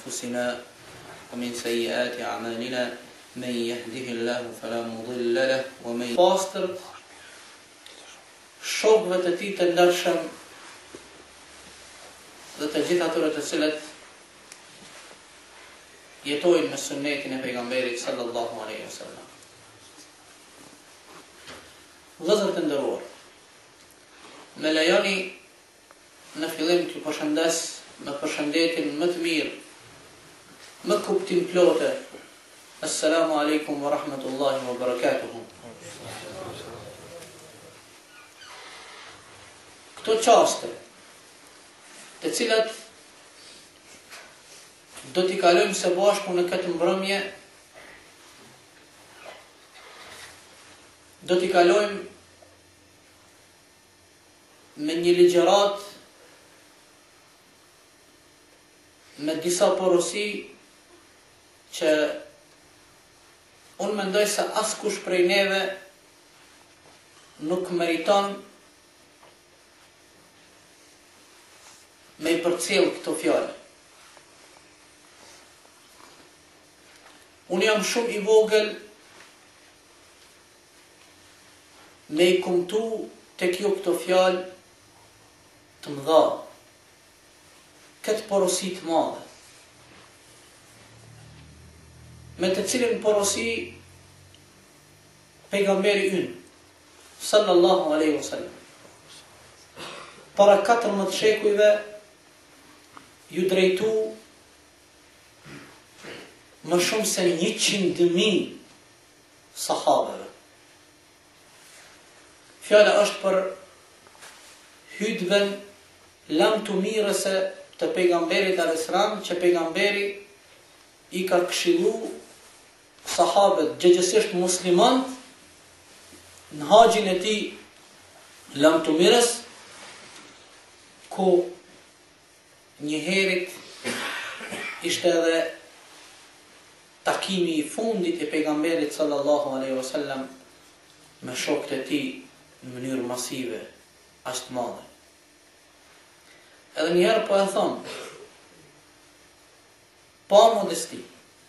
أنفسنا ومن سيئات أعمالنا من يهده الله فلا مضل له ومن pastërt shokëve të tij të ndershëm dhe të gjithë atyre të cilët jetojnë me sunnetin e pejgamberit sallallahu alaihi wasallam. Vëllezër të nderuar, me lejoni në fillim t'ju përshëndes me përshëndetjen më të mirë, më kuptim plotë. Assalamu alaikum wa rahmatullahi wa barakatuhu. Këto qaste, të cilat do t'i kalojmë së bashku në këtë mbrëmje, do t'i kalojmë me një ligjërat me disa porosi që unë mendoj se askush prej neve nuk meriton me i përcjell këto fjalë. Unë jam shumë i vogël me i kumtu tek ju këto fjalë të mëdha, këtë porosi të madhe, me të cilin porosi pejgamberi ynë, sallallahu alaihi wasallam, para 14 shekujve ju drejtu më shumë se 100.000 sahabeve. Fjala është për hutben lam të mirëse të pejgamberit a.s. që pejgamberi i ka këshillu sahabët, gjëgjësisht muslimant, në haxhin e tij lam të mirës, ku një herit ishte edhe takimi i fundit e pejgamberit sallallahu alaihi wasallam me shokët e tij në mënyrë masive, aq të madhe. Edhe njëherë po e thon, pa modesti,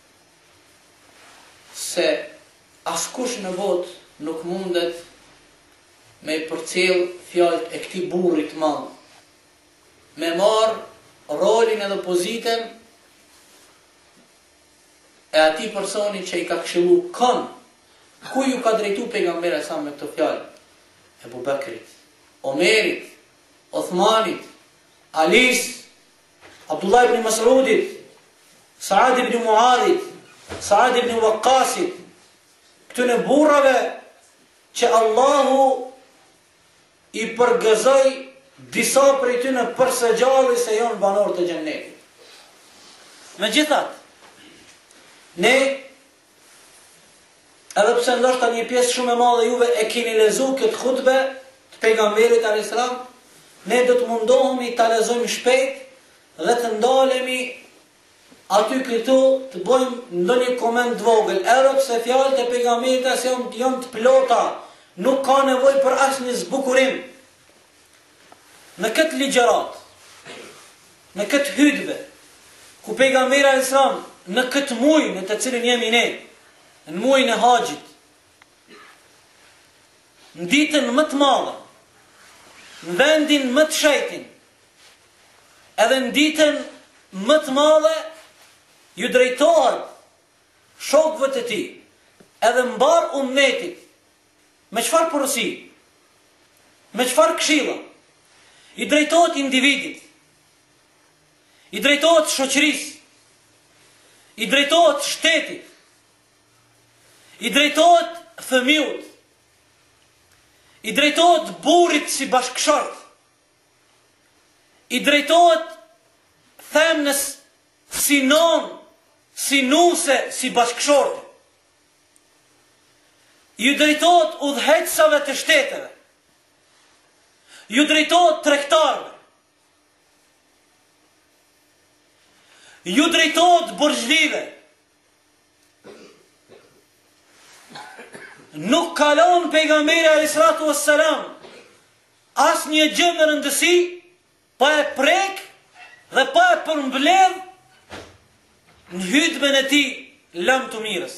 se askush në botë nuk mundet me i përcjell fjalët e këtij burri të madh, me marr rolin edhe pozitën e atij personi që i ka këshillu kon, ku ju ka drejtu pejgamberi sa me këto fjalë? Ebu Bekrit, Omerit, Othmanit, Alis, Abdullah ibn Mas'udit, Saad ibn Muadhit, Saad ibn Waqqasit, këtyne burrave që Allahu i përgëzoi disa prej tyre për së gjalli se janë banor të xhennetit. Megjithatë, ne, edhe pse ndoshta një pjesë shumë e madhe juve e keni lexuar këtë hutbe të pejgamberit a.s., ne do të mundohemi ta lexojmë shpejt dhe të ndalemi aty këtu të bëjmë ndonjë koment vogël, edhe pse fjalët e pejgamberit janë të plota, nuk ka nevojë për asnjë zbukurim. Në këtë ligjërat, në këtë hutbe, ku pejgamberi a.s. në këtë muaj në të cilin jemi ne, në muajin e haxhit, në ditën më të madhe, në vendin më të shenjtë, edhe në ditën më të madhe, ju drejtohet shokëve të tij, edhe mbar ummetit, me çfarë porosi, me çfarë këshilla, i drejtohet individit, i drejtohet shoqërisë, i drejtohet shtetit, i drejtohet fëmijët, i drejtohet burrit si bashkëshort, i drejtohet themnës si non, si nuse, si bashkëshorte, ju drejtohet udhëheqësave të shteteve, ju drejtohet tregtarëve, ju drejtohet borxhlive. Nuk kalon pejgamberi alayhisalatu wassalam asnjë gjë me rëndësi pa e prek dhe pa e përmbledh në hutben e tij lam të mirës.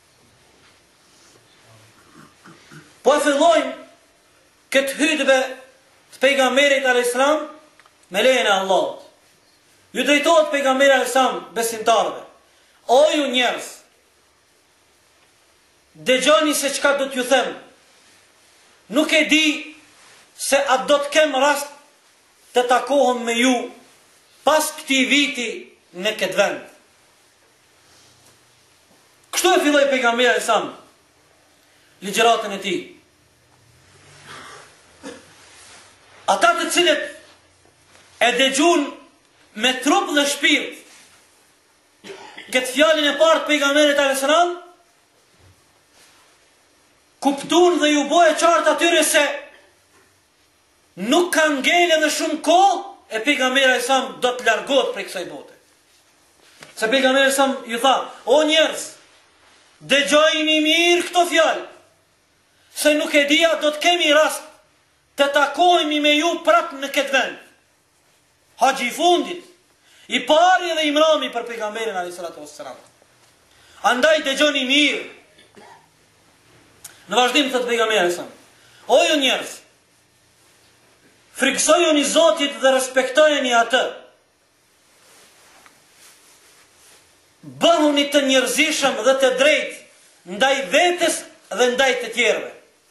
Po e fillojmë këtë hutbe të pejgamberit alayhis salam me lejen e Allahut. Ju drejtohet pejgamberi alayhis salam besimtarëve. O ju njerëz, dëgjoni se çka do t'ju them. Nuk e di se a do të kem rast të takohem me ju pas këtij viti në këtë vend. Kështu e filloi pejgamberi alayhis salam ligjëratën e tij. Ata të cilët e dëgjun me trup dhe shpirt këtë fjalën e parë të pejgamberit alayhis salam, kuptuan dhe ju bëhe qartë atyre se nuk ka ngele dhe shumë kohë e pejgamberi alayhis salam do të largohet prej kësaj bote. Se pejgamberi alayhis salam ju tha: o njerëz, dëgjojini mirë këto fjalë, se nuk e dia do të kemi rast të takohemi me ju prapë në këtë vend. Haxhi i fundit, i pari dhe imrami për pejgamberin alayhis salatu wassalam. Andaj dëgjoni mirë. Në vazhdim thot pejgamberi alayhis salam: o ju njerëz, friksojeni Zotit dhe respektojeni atë. Bëhuni të njerëzishëm dhe të drejtë ndaj vetes dhe ndaj të tjerëve.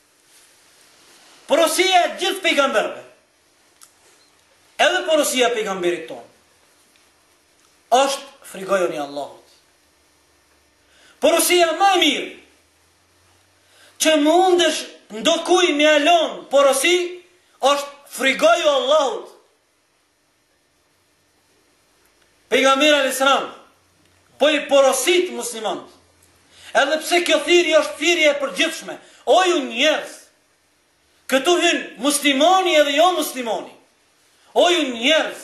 Porosia e gjithë pejgamberëve, edhe porosia e pejgamberit tonë, është frikojeni Allahut. Porosia më e mirë që mundesh ndokuj me alon porosi është frigoju Allahut. Pejgamberi alayhis salam po i porosit muslimanët, edhe pse kjo thirrje është thirrje e përgjithshme. O ju njerëz, këtu hyn muslimani edhe jo muslimani. O ju njerëz,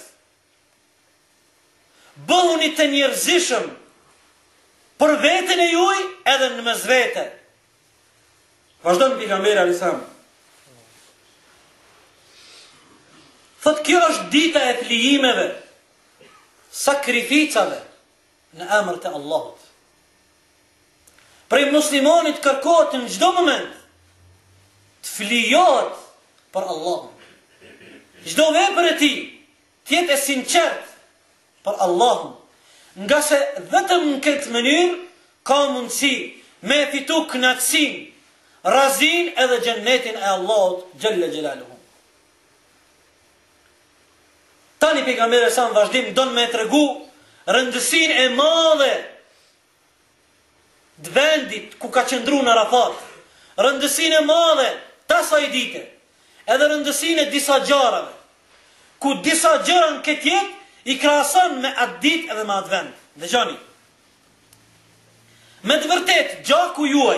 bëhuni të njerëzishëm për veten e juaj edhe në mes vete. Vazhdon pejgamberi alayhis salam. Thot, kjo është dita e flijimeve, sakrificave në emër të Allahut. Prej muslimonit kërkohet në çdo moment të flijohet për Allahun. Çdo vepër e tij të jetë e sinqert për Allahun, nga se vetëm në këtë mënyrë ka mundësi me fitu kënaqësinë, razin edhe xhennetin e Allahut xhalla xhelaluhu. Tani pejgamberi sa në vazhdim don me tregu rëndësinë e madhe të vendit ku ka qëndruar në Arafat, rëndësinë e madhe të asaj dite, edhe rëndësinë e disa gjarave, ku disa gjëra në këtë jetë i krahason me atë ditë edhe me atë vend. Dëgjoni. Me të vërtet, gjaku juaj,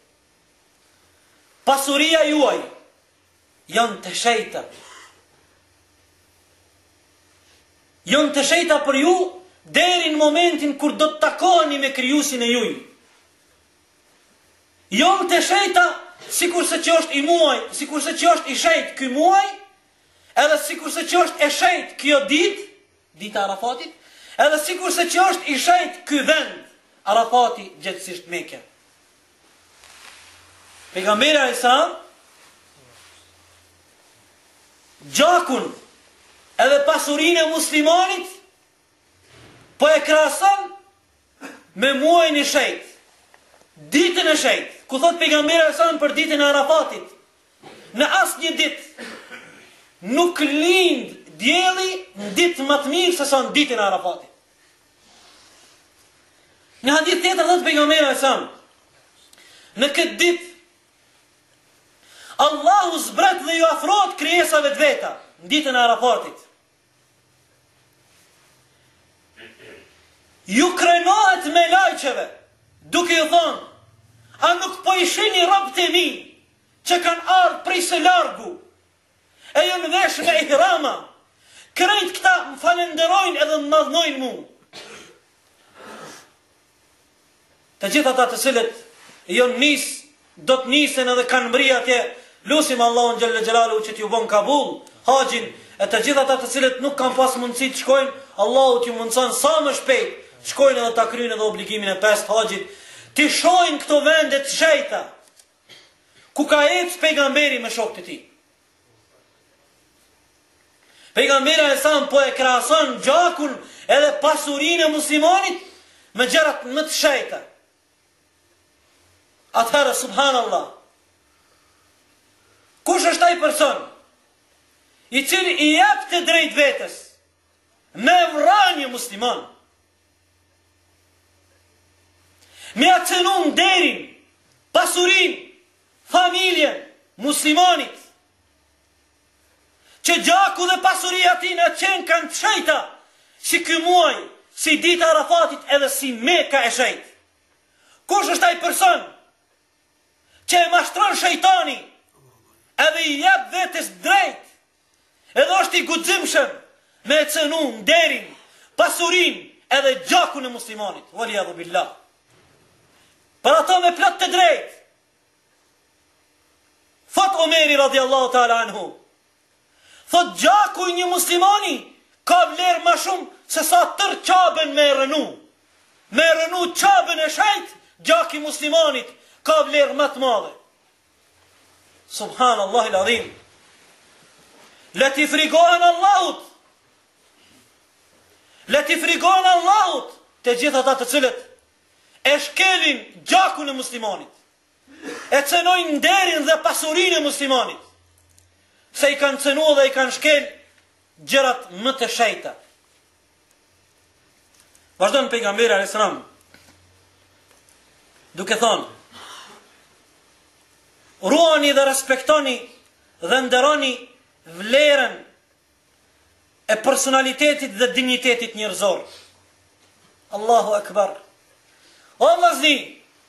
pasuria juaj, janë të shejta. Janë të shejta për ju deri në momentin kur do të takoheni me krijuesin e juaj. Janë të shejta sikurse që është i muaj, sikurse që është i shejt ky muaj, edhe sikurse që është e shejt kjo ditë, dita e Arafatit, edhe sikurse që është i shejt ky vend, Arafati gjithësisht Mekë. Pejgamberi alayhis salam gjakun edhe pasurinë e muslimanit po e krahason me muajin e shejt, ditën e shejt, ku thot pejgamberi alayhis salam për ditën e Arafatit: në asnjë ditë nuk lind dielli në ditë më të mirë se sa në ditën e Arafatit. Në hadith tjetër thot pejgamberi alayhis salam: në këtë ditë Allahu zbret dhe ju afrohet krijesave të veta në ditën e Arafatit. Ju krenohet me lajqeve, duke ju thonë: a nuk po i shihni robët e mi që kanë ardhur prej së largu, e ju në vesh me ihrama, krejt këta më falenderojnë edhe më madhnojnë mu. Të gjitha ata të cilët janë nis, do të nisen edhe kanë mbri atje, lusim Allahun xhalla xhelalu që t'ju bën kabull haxhin, e të gjitha ata të cilët nuk kanë pas mundësi të shkojnë, Allahu t'ju mundson sa më shpejt shkojnë edhe ta kryjnë edhe obligimin e 5 haxhit, ti shojnë këto vende të shenjta, ku ka ecë pejgamberi me shokët e tij. Pejgamberi alayhisalam po e krahason gjakun edhe pasurinë e muslimanit me gjërat më të shenjta. Atëherë, subhanallah, kush është ai person i cili i jep të drejt vetes me vrarë një musliman, me acënun derin, pasurin, familjen, muslimanit, që gjaku dhe pasuria ti në qenë kanë të shejta, si ky muaj, si dita Arafatit edhe si Meka e shejt. Kush është ai person që e mashtron shejtani edhe i jep vetes drejt, edhe është i guximshëm me e cënun derin, pasurin edhe gjakun e muslimanit. Waliyadhu billah. Për ato me plot të drejt, thot Omeri radiallahu ta'ala anhu, thot gjaku i një muslimani ka vlerë ma shumë se sa tër qabën me rënu. Me rënu qabën e shajt, gjaki muslimanit ka vlerë më të madhe. Subhanallah il adhim. Leti frigohen Allahut. Leti frigohen Allahut të gjitha ata të cilët e shkelin gjakun e muslimanit, e cënojnë nderin dhe pasurinë e muslimanit, se i kanë cënu dhe i kanë shkel gjërat më të shenjta. Vazhdon pejgamberi alayhisalam duke thonë: ruani dhe respektoni dhe nderoni vlerën e personalitetit dhe dignitetit njerëzor. Allahu akbar. O vllazni,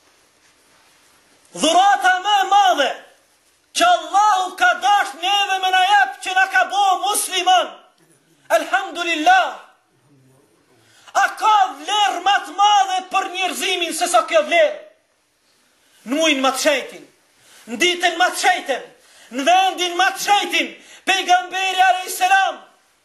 dhurata më e madhe që Allahu ka dash neve me na jep që na ka bo musliman, alhamdulillah, a ka vlerë më të madhe për njerëzimin se sa kjo vlerë? Në muajin më të shenjtin, në ditën më të shenjtën, në vendin më të shenjtin, pejgamberi alayhisalam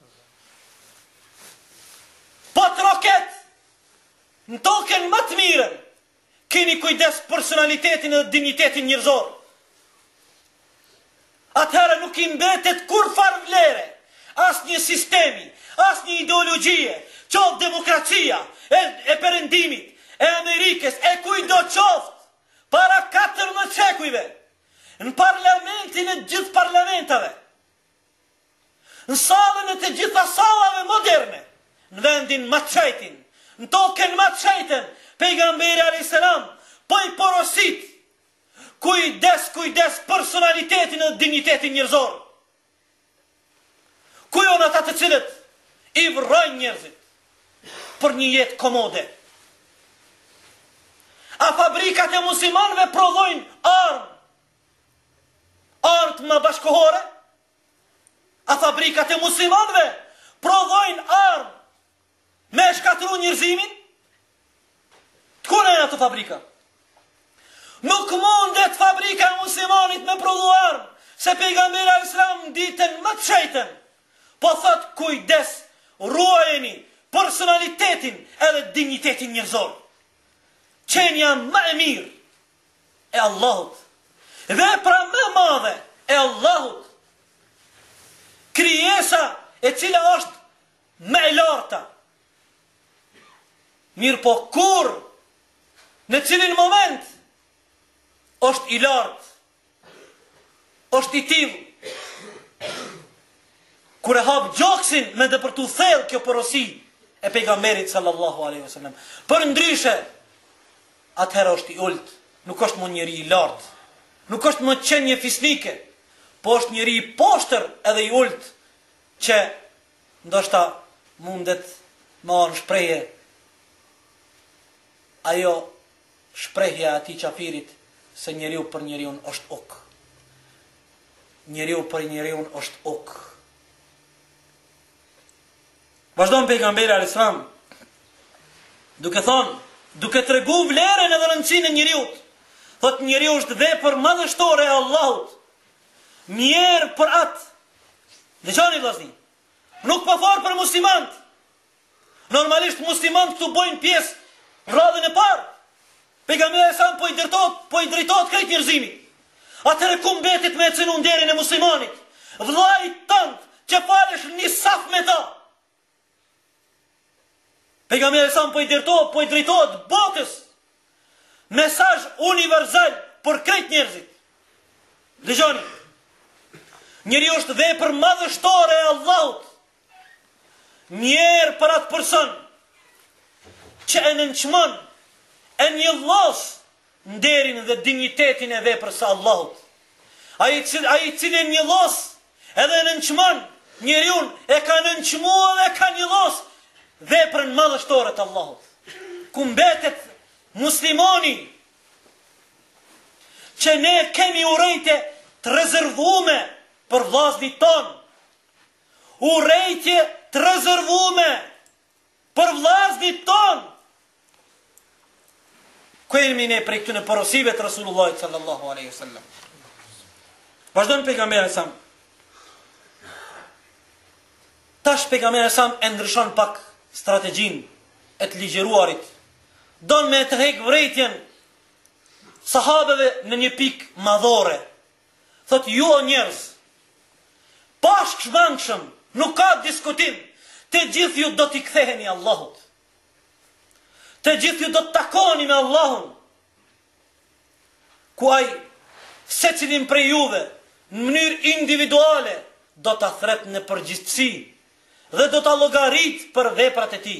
po të roket në tokën më të mirën, keni kujdes personalitetin dhe dignitetin njerëzor. Atëherë nuk i mbetet kur farë vlere, as një sistemi, as një ideologjie, qoftë demokracia, e perëndimit, e Amerikës, e kujdo qoftë, para 14 shekujve, në parlamentin e gjithë parlamentave, në sallën e të gjitha sallave moderne, në vendin më të shenjtin, në tokën më të shenjtën, pejgamberi alayhisalam po i porosit kujdes personalitetin dhe dignitetin njerëzor. Ku janë ata të cilët i vrojnë njerëzit për një jetë komode? A fabrikat e muslimanëve prodhojnë armë më bashkohore? A fabrikat e muslimanëve prodhojnë armë me shkatru njerëzimin? Të kune e ato fabrika? Nuk mundet fabrika e muslimanit me prodhu armë, se pejgamberi alayhisalam ditën më të shenjtën po thot kujdes, ruajeni personalitetin edhe dignitetin njerëzor. Qenja më e mirë e Allahut, vepra më e madhe e Allahut, krijesa e cila është më e larta. Mirë po kur, në cilin moment është i lartë, është i tillë, kur e hap gjoksin me dëpërtu thellë kjo porosi e pejgamberit sallallahu alaihi wasallam. Për ndryshe, atëherë është i ulët, nuk është më njeri i lartë, nuk është më qenje fisnike, po është njeri i poshtër edhe i ulët, që ndoshta mundet më në shprehje ajo shprehja ati qafirit se njeriu për njeriu është ok. Njeriu për njeriu është ok. Vazhdon pejgamberi alayhisalam duke thonë, duke tregu vlerën edhe rëndësinë e njeriut, thot njeriu është vepër madhështore e Allahut. Mjerë për atë. Dëgjoni vllazni, nuk po fol për muslimant, Normalisht muslimanët këtu bojnë pjesë radhën e parë. Pejgamberi sa po i drejtohet krejt njerëzimit. Atëherë ku mbetet me e cënu nderin e muslimanit? Vllai tënd që falesh një saf me ta. Pejgamberi sa po i drejtohet botës. Mesazh universal për krejt njerëzit. Dëgjoni. Njeriu është vepër madhështore e Allahut. Njerë për atë person që e nënçmon, e njëllos nderin dhe dignitetin e veprës së Allahut. Ai cili e njëllos edhe e nënçmon, njeriun e ka nënçmuar dhe ka njëllos veprën madhështore të Allahut. Ku mbetet muslimani që ne kemi urrejtje të rezervume për vllazërit tonë. Urrejtje të rezervume për vllazërit tonë. Ku jemi ne prej këtyre porosive të Rasulullahit sallallahu alaihi wasallam? Vazhdon pejgamberi sa. Tash pejgamberi sa e ndryshon pak strategjinë e të ligjëruarit. Don me të heq vërejtjen sahabeve në një pikë madhore. Thot ju o njerëz, bashkëshmangshëm, nuk ka diskutim, të gjithë ju do t'i ktheheni Allahut. Të gjithë ju do të takoni me Allahun. Ku ai secilin prej juve në mënyrë individuale do ta thret në përgjithësi dhe do ta llogarit për veprat e tij.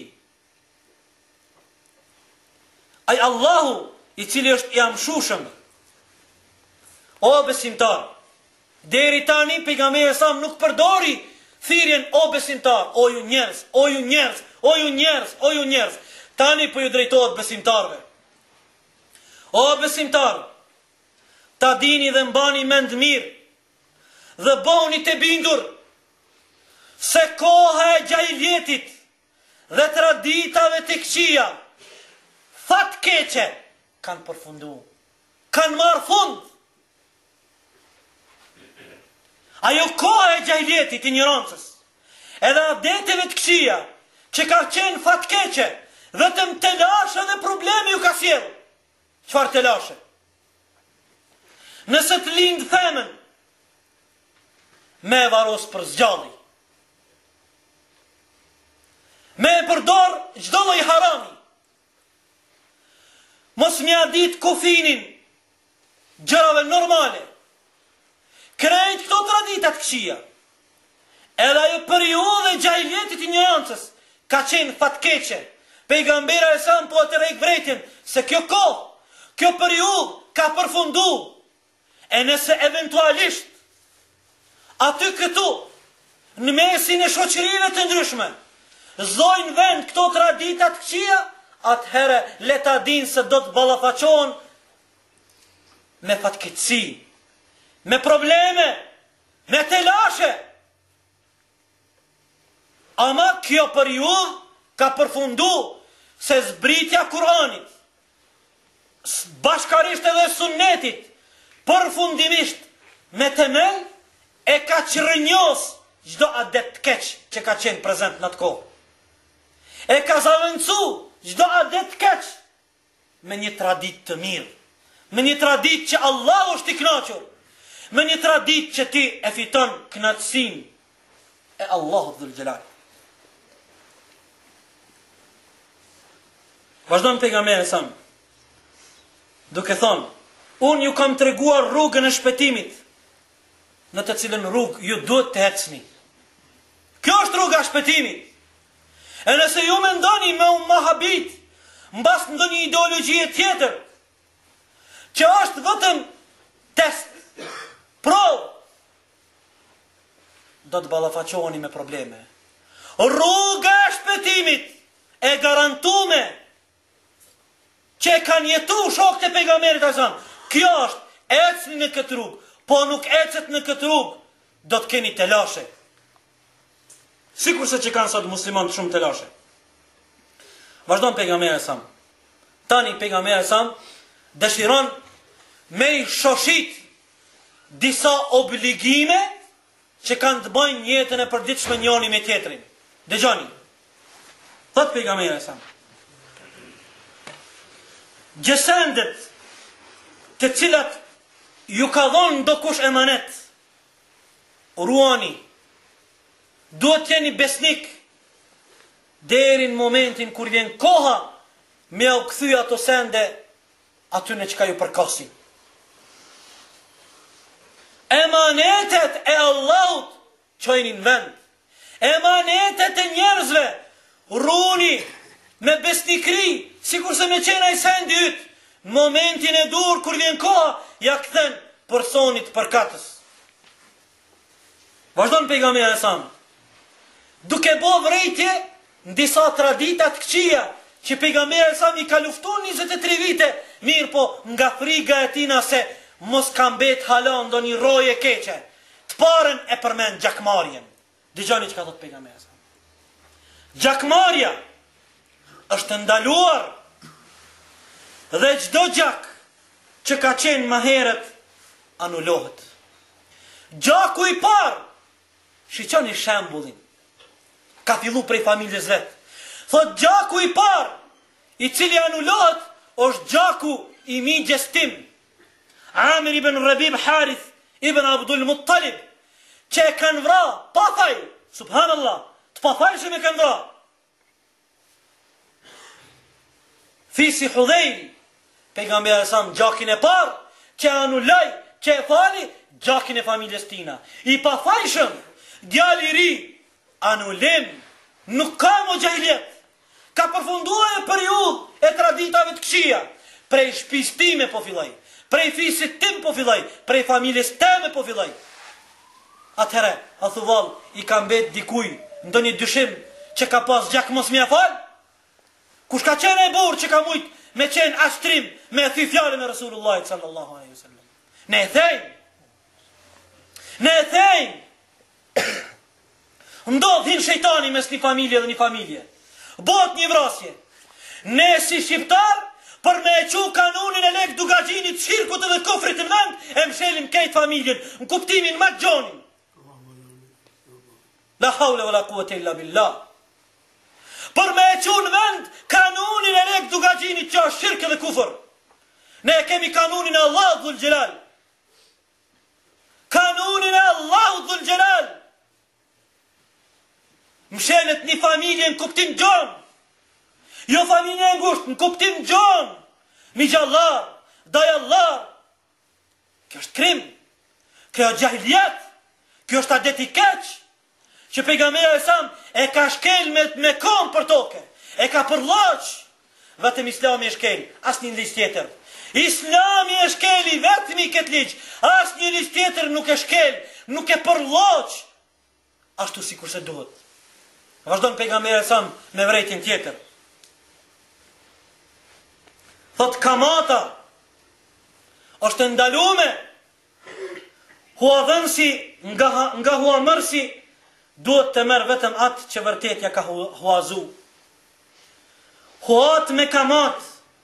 Ai Allahu i cili është i amshushëm. O besimtar, deri tani pejgamberi sa nuk përdori thirrjen o besimtar, o ju njerëz, o ju njerëz, o ju njerëz, o ju njerëz. Tani po ju drejtohet besimtarve. O besimtar, ta dini dhe mbani mend mirë dhe bëhuni të bindur se koha e gjahiljetit dhe traditave të këqija fatkeqe kanë përfunduar. Kanë marrë fund. Ajo koha e gjahiljetit, ignorancës, edhe adeteve të këqija që ka qenë fatkeqe, vetëm telashe dhe problemi ju ka sjellë. Çfarë telashe? Nëse të lind themen, me varos për zgjalli. Me e përdor çdo lloj harami. Mos mja dit kufinin gjërave normale. Krejt këto traditat këqija. Edhe ajo periudhë e gjahiljetit i ignorancës ka qenë fatkeqe. Pejgamberi e sa po të rejk vretjen se kjo kohë, kjo periudhë ka përfundu. E nëse eventualisht aty këtu në mesin e shoqërive të ndryshme zojnë vend këto traditat këqija, atëherë le ta dinë se do të ballafaqohen me fatkeqësi, me probleme, me telashe. Ama kjo periudhë ka përfundu se zbritja Kur'anit, bashkarisht edhe sunnetit, përfundimisht me temel e ka çrënjos çdo adet keq që ka qenë prezent në atë kohë. E ka zavendësu çdo adet keq me një traditë të mirë, me një traditë që Allah është i kënaqur, me një traditë që ti e fiton kënaqësinë e Allahut dhul xhelal. Vazhdon pejgamberi sa duke thonë, unë ju kam treguar rrugën e shpëtimit, në të cilën rrugë ju duhet të ecni. Kjo është rruga e shpëtimit. E nëse ju mendoni me mohabit, mbas ndonjë ideologjie tjetër, që është vetëm test, provë, do të ballafaqoheni me probleme. Rruga e shpëtimit e garantume që kanë jetu shokët e pejgamberit asan. Kjo është, ecni në këtë rrugë, po nuk ecet në këtë rrugë, do të keni telashe. Sikur se që kanë sot muslimanë shumë telashe. Vazhdon pejgamberi sa. Tani pejgamberi sa dëshiron me i shoshit disa obligime që kanë të bëjnë jetën e përditshme njëri me tjetrin. Dëgjoni. Thot pejgamberi sa, gjesendet të cilat ju ka dhonë do kush emanet, ruani, duhet jeni besnik deri në momentin kur vjen koha me u kthy ato sende atyne që ka ju përkasin. Emanetet e Allahut qojnin vend. Emanetet e njerëzve runi me besnikri, sikur se me qena i sendi yt, në momentin e dur kur vjen koha, ja kthen personit përkatës. Vazhdon pejgamberi sa, duke bo vrejtje në disa tradita të këqija, që pejgamberi sa i ka luftuar 23 vite, mirë po nga friga e tina se mos ka mbet hala ndonjë roje keqe. Të parën e përmend gjakmarrjen. Dëgjoni çka thot pejgamberi sa. Gjakmarrja është ndaluar dhe çdo gjak që ka qenë më herët anulohet. Gjaku i parë, shiqoni shembullin, ka fillu prej familjes vet. Thot gjaku i parë, i cili anulohet, është gjaku i migjes tim. Amir ibn Rabib Harith ibn Abdul Muttalib, që e kanë vra, pa faj, subhanallah, të pa fajshëm e kanë vra. Fisi Hudhejl, pejgamberi sa gjakin e parë, që anulloj, që e fali, gjakin e familjes tina. I pa fajshëm, djali i ri, anullim, nuk ka mo gjahiljet. Ka përfunduar e periudhë e traditave të këqija. Prej shtëpisë time po filloj, prej fisit tim po filloj, prej familjes teme po filloj. Atëherë, a thuvall, i ka mbet dikuj, ndonjë dyshim që ka pas gjak mos mja fal? Kush ka qenë e burr që ka mujt me qenë ashtrim me thy fjalën e Resulullahit sallallahu alaihi wasallam? Ne e thejmë, ndodhin shejtani mes një familje dhe një familje. Bot një vrasje. Ne si shqiptar, për me e qu kanunin e lek dugagjinit, shirkut edhe kofrit në vend, e mshelim kejt familjen, në kuptimin ma gjonin. La haule vë la quwwata illa billah. Për me e qu në vend, kanunin e lek dugagjinit që është shirk edhe kufër. Ne kemi kanunin e Allah dhul gjelal. Kanunin e Allah dhul gjelal. Mshelet një familje në kuptim gjon. Jo familje e ngusht, në kuptim gjon. Mi gjallar, dajallar. Kjo është krim. Kjo është gjahiljet. Kjo është adet i keq. Që pejgamberi sam e ka shkel me kom për toke. E ka përloq. Vetëm Islami e shkel, as një ligj tjetër. Islami e shkeli vetëm i këtë ligj. As një ligj tjetër nuk e shkel, nuk e përloq. Ashtu sikur se duhet. Vazhdon pejgamberi sa me vrejtjen tjetër. Thot kamata është ndalume, huadhënsi nga huamërsi duhet të merë vetëm atë që vërtetja ka huazu. Huat me kamat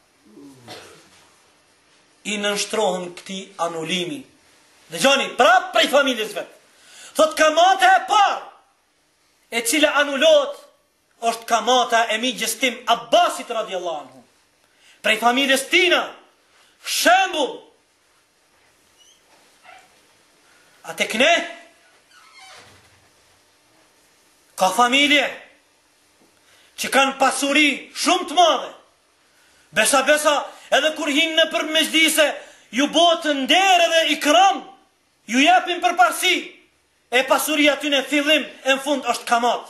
i nënshtrohen këti anulimi. Dhe gjoni, prap prej familjes vetë. Thot kamata e parë e cila anulot është kamata e migjes tim Abbasit radiallahu anhu. Prej familjes tina, shembull. A tek ne ka familje që kanë pasuri shumë të madhe. Besa edhe kur hinë në për mezhdise, ju botë ndere dhe ikram, ju japin për parsi. E pasuria ty në fillim e në fund është kamat.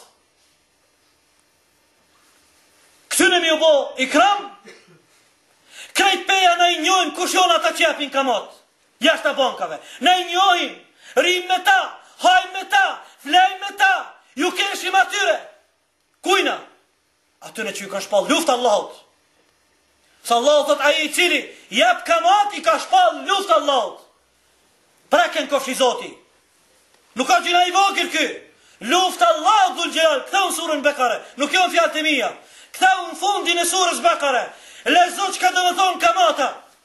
Këtyne mi u bo ikram, krejt peja në i njojmë kush jonë ata që japin kamat. Jashta bankave. Në i njojmë, rim me ta, hajmë me ta, flejmë me ta, ju keshim atyre. Kujna? Atyne që ju ka shpal luft Allahut. Sa Allahut thot aji i cili, jep kamat i ka shpal luft Allahut. Preken kofshi zoti. Nuk ka gjina i vogël ky. Luft Allah dhul gjelal. Këtheu në surën Bekare. Nuk jo në fjallë të mija. Këtheu në fundin e surës Bekare. Lezo që ka dhe më thonë kamata.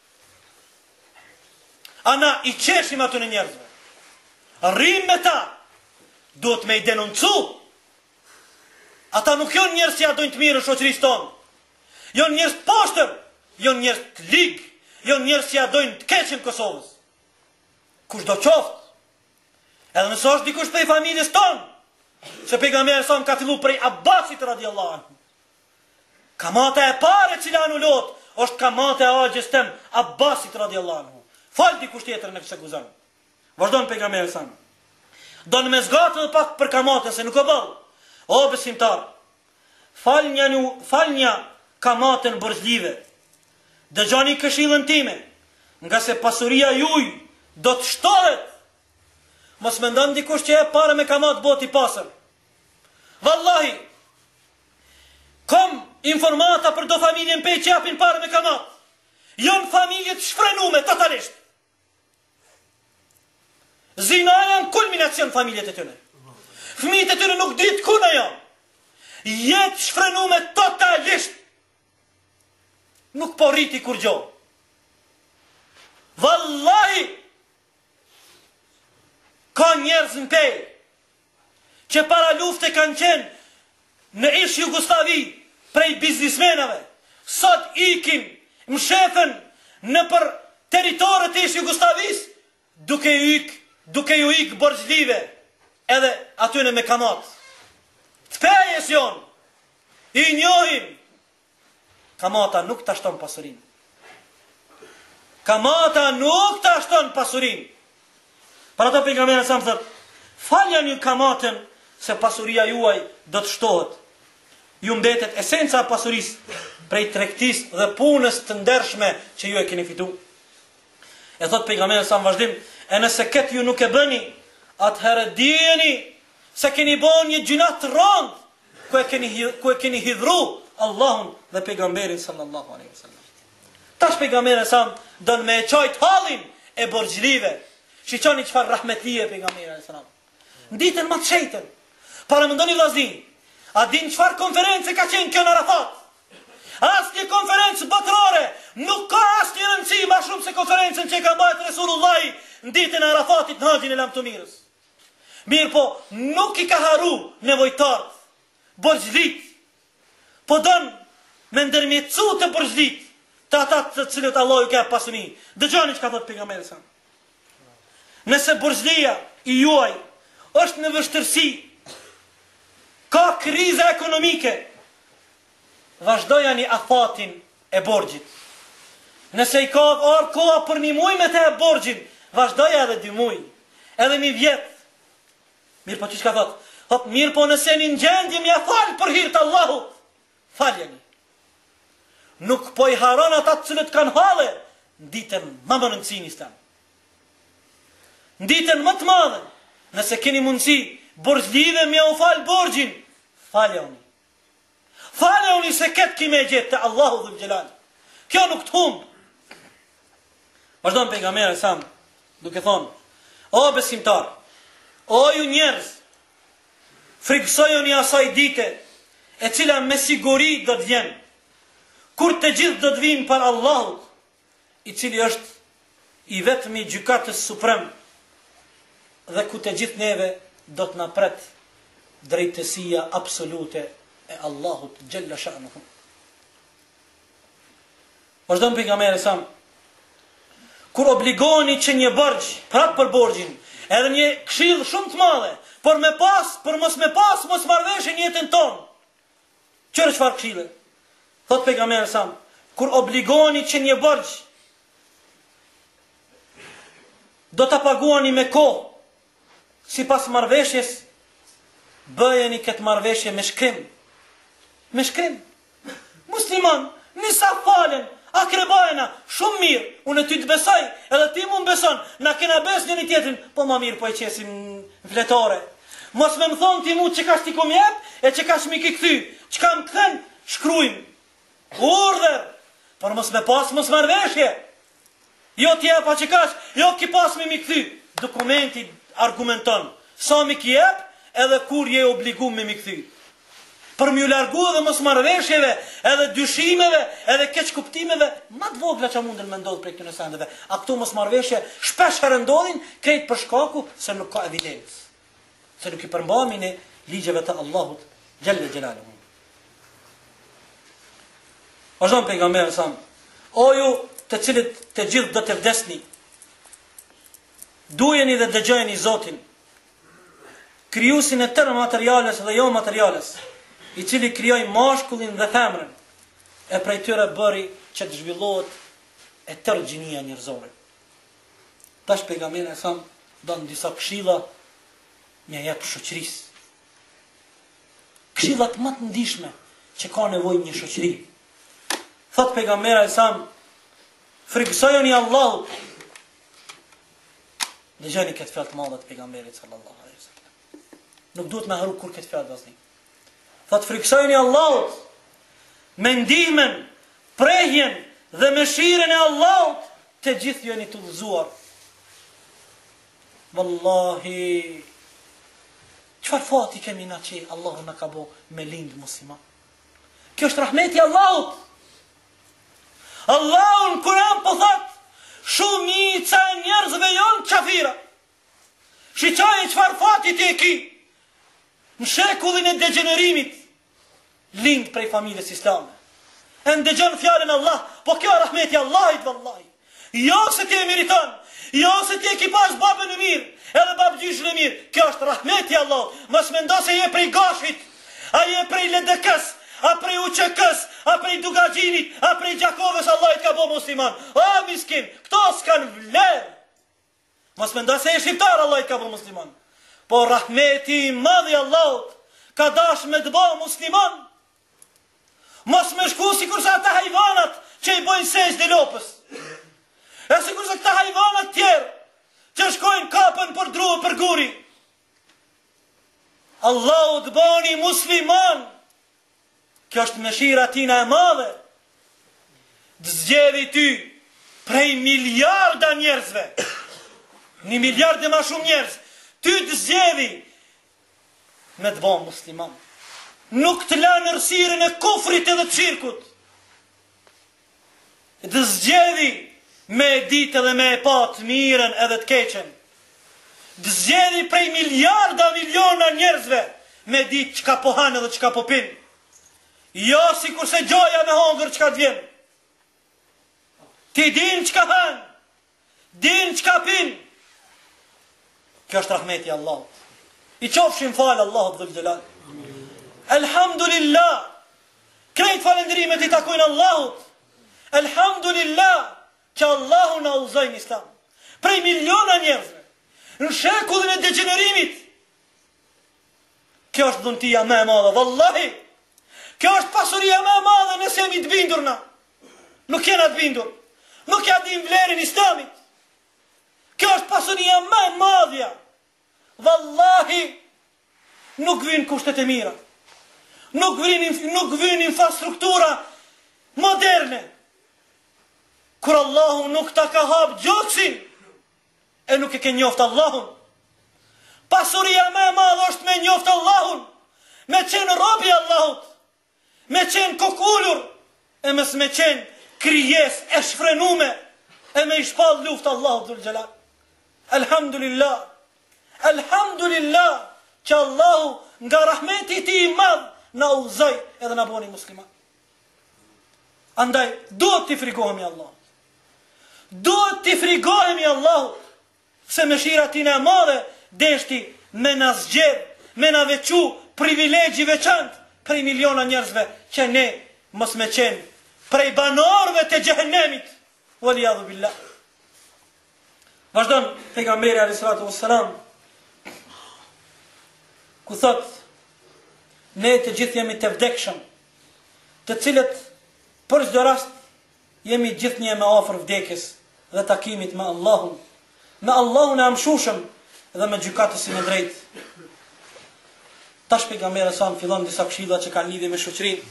Ana i qeshim atë në njerëzve. Rrim me ta. Duhet me i denuncu. Ata nuk janë njerëz që ja dojnë të mirën shoqërisë tonë. Janë njerëz të poshtër, janë njerëz të ligë, janë njerëz që ja dojnë të keqen Kosovës. Kushdo qoftë. Edhe nëse është dikush prej familjes tonë, se pejgamberi sa ka filluar prej Abbasit radhiyallahu anhu. Kamata e parë që anulohet është kamata e axhës tem Abbasit radhiyallahu anhu. Fal dikush tjetër në këtë akuzon. Vazhdon pejgamberi sa. Don me zgatë pak për kamatën se nuk e bëll. O besimtar, falnja kamatën borxhlive. Dëgjoni këshillën time, nga se pasuria juaj do të shtohet. Mos mendon dikush që e para me kamat boti pasër. Wallahi, kom informata për do familjen pe që japin para me kamat. Jon familje të shfrenume totalisht. Zinaja në kulminacion familjet e tyre. Fëmijët e tyre nuk ditë ku në janë. Jetë shfrenume totalisht. Nuk po rriti kur gjo. Wallahi, ka njerëz në pej që para lufte kanë qenë në ish Jugoslavi prej biznismenave. Sot ikin më shefen në për teritorët e ish Jugoslavis duke ju ik borxhlive edhe atyne me kamat. Të pejes jonë, i njohim. Kamata nuk të ashton pasurin. Kamata nuk të ashton pasurin. Për ato pejgamberi sa më thot, falja një kamatën se pasuria juaj do të shtohet. Ju mbetet esenca e pasurisë prej tregtisë dhe punës të ndershme që ju e keni fitu. E thot pejgamberi sa më vazhdim, e nëse këtë ju nuk e bëni, atëherë dijeni se keni bën një gjunat të rëndë ku e keni hidhru Allahun dhe pejgamberin sallallahu alaihi wasallam. Tash pejgamberi sa don me çojt hallin e borxhlive. Shiqoni çfarë rahmetlie pejgamberi sallallahu alaihi wasallam. Nditën më të shejtën. Para mendoni vllaznin. A din çfarë konferencë ka qenë kjo në Arafat? Asnjë konferencë botërore nuk ka asnjë rëndësi më shumë se konferencën që ka bërë Resulullah nditën e Arafatit në Haxhin e Lamtumirës. Mirë po, nuk i ka haru nevojtarët, borxhlit, po don me ndërmjetësu të borxhlit të ata të cilët Allah ju ka pasuni. Dëgjoni çka thot pejgamberi sa. Nëse borxhlia i juaj është në vështirësi, ka kriza ekonomike, vazhdojani afatin e borxhit. Nëse i ka ardhur koha për një muaj me të borxhin, vazhdoja edhe 2 muaj, edhe 1 vjet. Mirë po çka thot? Thot mirë po nëse një gjendje më fal për hir të Allahut, faljeni. Nuk po i haron ata të cilët kanë halle, nditën më në rëndësinë. Nditën më të madhe, nëse keni mundësi, borxhlive më u fal borxhin, faljoni. Faljoni se këtë kime gjetë të Allahu dhul Gjelal. Kjo nuk të humbë. Vazhdojnë pejgamberi sa duke thonë, o besimtar, o ju njerëz, frikësojoni asaj dite, e cila me siguri do të vjen, kur të gjithë do të vinë për Allahut, i cili është i vetmi gjykatës suprem, dhe ku të gjithë neve do të na pret drejtësia absolute e Allahut Gjella Sha'nuhu. Vazhdojnë pejgamberi sa, kur obligoni që një borxh, prap për borxhin, edhe një këshill shumë të madhe, por mos me pas mos marrveshje në jetën tonë. Çfarë këshille? Thot pejgamberi sa, kur obligoni që një borxh do ta paguani me kohë, sipas marrveshjes, bëjeni këtë marrveshje me shkrim. Me shkrim. Musliman, nisa falen, akrebajna, shumë mirë, unë ty të besoj, edhe ti mu më beson, na kena bes një tjetrin, po ma mirë po e qesim fletore. Mos me më thonë ti mu që ka shti kom jep, e që ka shmi ki këthy, që ka më këthen, shkrujmë. Urdher, por mos me pas, mos marrveshje. Jo t'jep, pa që kash, jo ki pas me mi këthy. Dokumenti argumenton, sa mi ki jep, edhe kur je obligu me mi këthy. Për m'ju largu edhe mos marrveshjeve, edhe dyshimeve, edhe keq kuptimeve, ma të vogla që mundën me ndodhë prej këtyre sendeve. A këtu mos marrveshje shpesh herë ndodhin, krejt për shkaku se nuk ka evidencë. Se nuk i përmbahemi në ligjeve të Allahut Gjelle gjelalu. Vazhdon pejgamberi sa, o ju të cilët të gjithë do të vdesni, dujeni dhe dëgjojeni Zotin, krijuesin e tërë materiales dhe jo materiales, i cili krijoi mashkullin dhe femrën, e prej tyre bëri që të zhvillohet e tërë gjinia njerëzore. Tash pejgamberi sa don disa këshilla me jep shoqërisë. Këshillat më të ndihshme që ka nevojë një shoqëri. Thot pejgamberi sa, frikësojeni Allahut. Dëgjoni këtë fjalë të madhe të pejgamberit sallallahu alaihi wasallam. Nuk duhet me haru kur këtë fjalë vazhdim. Thot frikësojeni Allahut me ndihmën, prehjen dhe mëshirën e Allahut, të gjithë jeni të udhëzuar. Wallahi, çfarë fati kemi na që Allahu na ka bo me lind musliman. Kjo është rahmeti Allahut. Allahu në Kur'an po thot, shumica e njerëzve janë qafira. Shiqaj çfarë fati ti e ki. Në shekullin e degenerimit, lind prej familjes islame. E ndëgjon fjalën Allah, po kjo rahmeti Allahit vallahi. Jo se ti e meriton, jo se ti e ki pas babën e mirë, edhe babgjyshën e mirë. Kjo është rahmeti Allah. Mos mendo se je prej gashit, a je prej LDK-s, a prej UÇK-s, a prej Dugaxhinit, a prej Gjakovës, Allah i ka bo musliman. O miskin, këto s'kan vlerë. Mos mendo se je shqiptar, Allah i ka bo musliman. Po rahmeti i madh i Allahut ka dash me të bo musliman. Mos me shku sikur sa ata hajvanat që i bojnë sejdë lopës. E sikur se këta hajvanat tjerë që shkojnë kapën për druë për guri. Allahu të bani musliman. Kjo është mëshira tina e madhe. Të zgjedhi ty prej miliarda njerëzve. 1 miliard e ma shumë njerëz. Ty të zgjedhi me të bani musliman. Nuk të lanë rësirën e kufrit edhe të shirkut. Të zgjedhi me ditë dhe me e patë mirën edhe të keqen. Të zgjedhi prej miliarda miliona njerëzve me ditë qka po hanë edhe qka po pinë. Jo si kurse gjoja me hongër qka të vjen. Ti din qka hanë, din qka pinë. Kjo është rahmeti Allah. I qofshin falë Allahut dhul gjelal. Elhamdulillah, krejt falendrimet i takojnë Allahut. Elhamdulillah, që Allahu na udhëzoi në Islam. Prej miliona njerëzve, në shekullin e degenerimit. Kjo është dhuntia më e madhe, vallahi. Kjo është pasuria më e madhe nëse jemi të bindur na. Nuk jena të bindur. Nuk ja dim vlerin Islamit. Kjo është pasuria më e madhja. Vallahi, nuk vijnë kushtet e mira. Nuk vijnë infrastruktura moderne. Kur Allahu nuk ta ka hap gjoksin, e nuk e ke njoft Allahun. Pasuria më e madhe është me njoft Allahun, me qenë robi Allahut, me qenë kokullur, e mes me qenë krijes e shfrenume, e me i shpall luft Allahut dhul gjelal. Elhamdulillah, elhamdulillah, që Allahu nga rahmeti ti i madh na udhëzoi edhe na bëni musliman. Andaj, duhet t'i frigohemi Allah. Duhet t'i frigohemi Allahut, se mëshira tina e madhe deshti me na zgjedh, me na veçu privilegji veçantë prej miliona njerëzve që ne mos me qenë prej banorëve të xhehenemit. Waliyadhu billah. Vazhdon pejgamberi alayhis salatu wassalam, ku thot, ne të gjithë jemi të vdekshëm, të cilët për çdo rast jemi gjithnjë me afër vdekjes dhe takimit me Allahun e amshushëm dhe me gjykatësin e drejtë. Tash pejgamberi sa fillon disa këshilla që kanë lidhje me shoqërinë.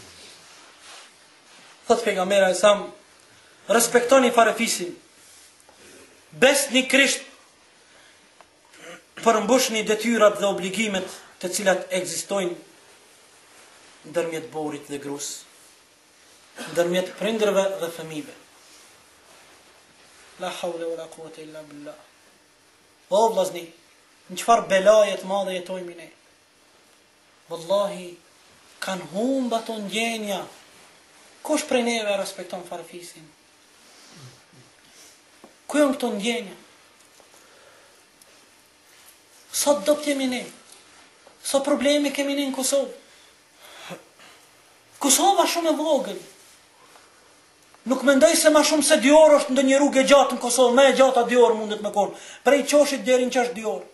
Thot pejgamberi sa, respektoni farefisin, besni Krisht, përmbushni detyrat dhe obligimet të cilat ekzistojnë ndërmjet burrit dhe gruas, ndërmjet prindërve dhe fëmijëve. La hawla wala quwata illa billah. O vllazni, në çfarë belaje të madhe jetojmë ne? Wallahi, kanë humb ato ndjenja. Kush prej neve respekton farafisin? Ku janë këto ndjenja? Sot do t'jemi ne? Sa probleme kemi ne në Kosovë? Kosova shumë e vogël. Nuk mendoj se ma shumë se 2 orë është ndonjë rrugë e gjatë në Kosovë, më e gjata 2 orë mundet me konë. Prej Qoshit deri në Qesh 2 orë.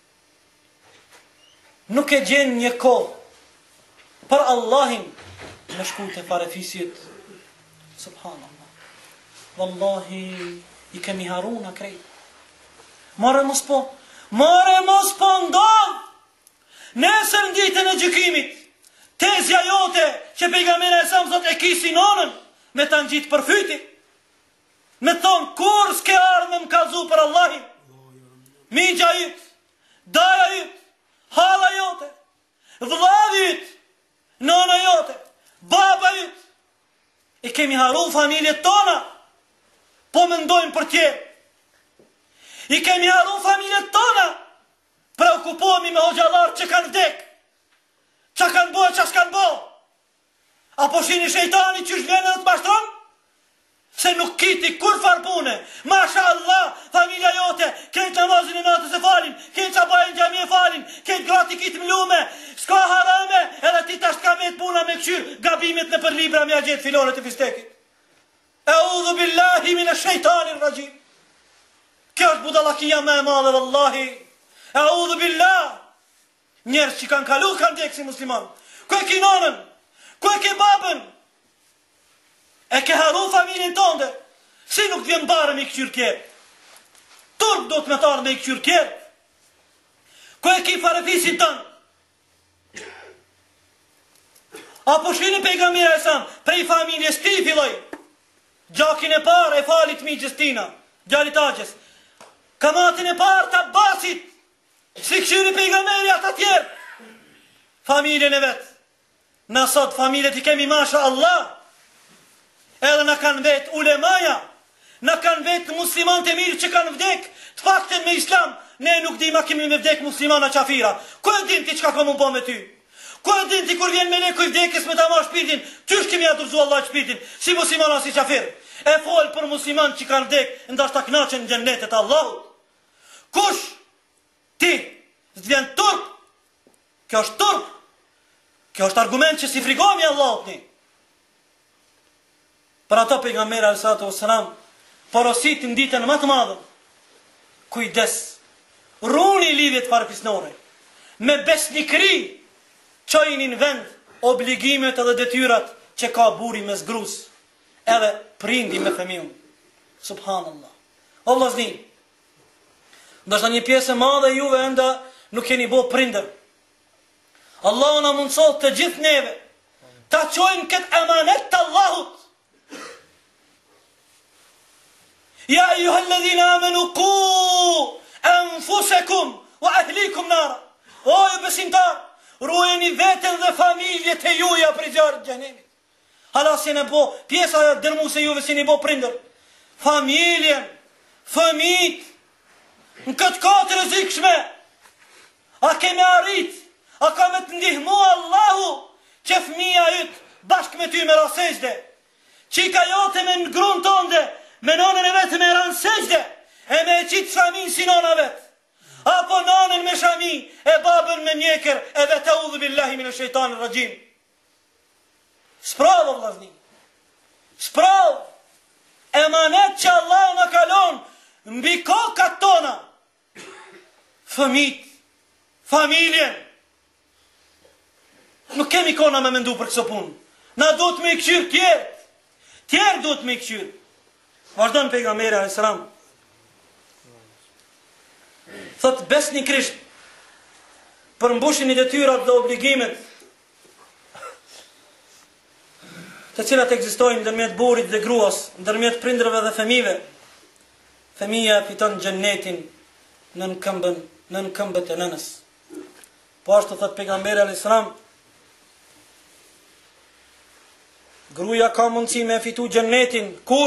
Nuk e gjen një kohë për Allahin me shku te farafisit. Subhanallah. Wallahi i kemi haruna krejt. Mare mos po ndodh. Nesër në ditën e gjykimit, tezja jote që pejgamberi e sa më thot e kisi nonën, me të ngjitë për fyti, me thonë kur s'ke ardhë me më kalzu për Allahin, migja jytë, daja jytë, hala jote, vëllavi jytë, nona jote, baba jytë, i kemi haru familjet tona, po mendojmë për tjerë, i kemi haru familjet tona, preokupohemi me hoxhallar që kanë vdek, që kanë bo e që s'kanë bo, apo shini shejtani që shvene dhe të bashtron, se nuk kiti kur farpune, masha Allah, familja jote, këtë namazin e natës e falin, këtë qabajnë gjami e falin, këtë grati kitë mlume, s'ka harame, edhe ti tash ka vetë puna me këshyrë, gabimet në për libra me a gjithë filore të fistekit. Eudhu billahi min e shejtani rajim. Kjo është budalakia me e madhe, vallahi. Eudhu billah. Njerës që kanë kalu kanë dekë si musliman. Ku e ki nonën? Ku e ke babën? E ke haru familjen tënde? Si nuk t'vjen barë me i këqyrë tjerë? Turp do të me tarë me i këqyrë tjerë? Ku e ki farafisin tënë? Apo shini pejgamberi e sam, prej familjes ti filloj. Gjakin e parë e falit miqës tina, gjallit aqës. Kamatin e parë të Abbasit, si këshyri pejgamberi ata tjerë. Familjen e vetë. Në sot familjet i kemi masha Allah. Edhe në kanë vetë ulemaja, në kanë vetë musliman të mirë që kanë vdek, të fakten me islam, ne nuk di ma kemi me vdek muslimana qafira. Ko e din ti qka ka më po me ty? Ko e din ti kur vjen me leku i vdekës me ta ma shpirtin, qysh kemi adurzu Allah shpirtin, si muslimana si qafir? E folë për musliman që kanë vdek, ndashta knaqen në gjennetet Allahut. Kush? Ti? Zvjen turp? Kjo është turp? Kjo është argument që si frigomi Allahut një. Për ato pejgamberi alayhi wasallam porosit në ditën më të madhe. Kujdes. Runi lidhjet farafisnore. Me besnikëri çojini në vend obligimet edhe detyrat që ka burri mes grus, edhe prindi me fëmijën. Subhanallah. O vllazni, ndoshta një pjesë e madhe juve enda nuk keni bo prindër. Allah na mundësot të gjithë neve ta çojmë këtë emanet të Allahut. Ja ayyuhalladhina amanu qu anfusakum wa ahlikum nara. O ju besimtar, ruajeni veten dhe familjet e juaja prej zjarrit të xhenemit. Hala si ne bo pjesa e dërmuese juve si ne bo prindër. Familjen, fëmijët në këtë kohë rrezikshme. A kemi arrit? A ka me të ndihmu Allahu që fëmija yt bashkë me ty me rasejde, qika jote me në grunë tonde, me nonën e vetë me ranë sejde, e me e qitë shamin si nona vetë, apo nonën me shamin, e babën me mjeker, e vetë e udhë billahi minë shejtanë rajim. Spravo vllazni, spravo, emanet që Allah në kalon, mbi kokat tona, fëmit, familjen. Nuk kemi kona me mendu për këso punë. Na duhet me i këqyrë tjerë. Tjerë duhet me i këqyrë. Vazhdon pejgamberi alayhis salam. Thot besnikrisht për mbushin i detyrat dhe obligimet të cilat ekzistojnë ndërmjet burrit dhe gruas, ndërmjet prindërve dhe fëmijëve. Fëmia fiton xhennetin nën këmbët e nënës. Po ashtu thot pejgamberi alayhis salam, gruaja ka mundësi me fitu xhennetin kur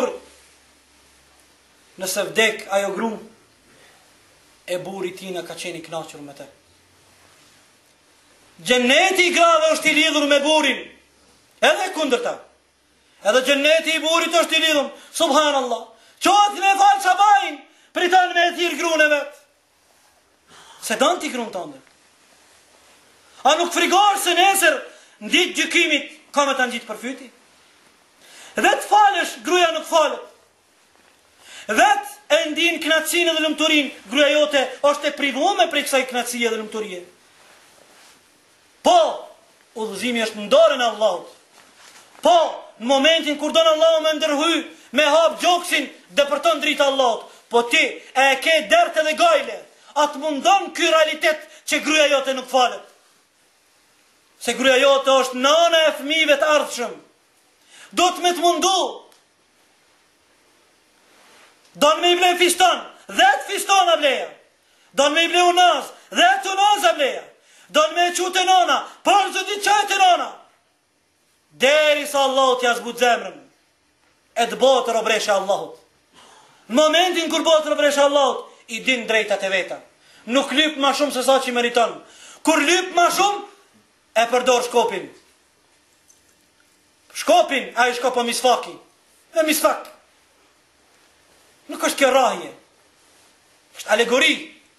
nëse vdek ajo gru e burri tina ka qenë i kënaqur me të. Gjenneti i grave është i lidhur me burin, edhe kundërta. Edhe gjenneti i burit është i lidhur, subhanallah. Qohet me falë sabajin, pritan me e thirë grune vetë. Se danë ti grunë tënde. A nuk frigarë se nesër, në ditë gjykimit, ka me të në gjitë për fyti? Vetë falësh, gruja nuk falët. Vetë e ndin knatësin dhe lëmëturin, gruja jote është e privume për kësaj knatësie dhe lëmëturie. Po, udhëzimi është në dorën e Allahut. Po, në momentin kur donë Allahu me ndërhy, me hap gjoksin dhe për të ndritë Allahut, po ti e ke derte dhe gajle, atë mundon ky realitet që gruja jote nuk falet. Se gruja jote është nana e fëmijëve të ardhshëm. Do të me të mundu. Donë me i ble fiston, dhe të fiston a bleja. Donë me i ble unaz, dhe të unaz a bleja. Donë me e qute nona, por zë di qajtë nona. Deri sa Allahut ja zbut zemrën, e të botë robreshe Allahut. Në momentin kur botë robreshe Allahut, i din drejtat e veta. Nuk lyp ma shumë se sa që i meriton. Kur lyp ma shumë, e përdor shkopin. Shkopin, a i shkopo misfaki. E misfak. Nuk është kjo rahje. është alegori.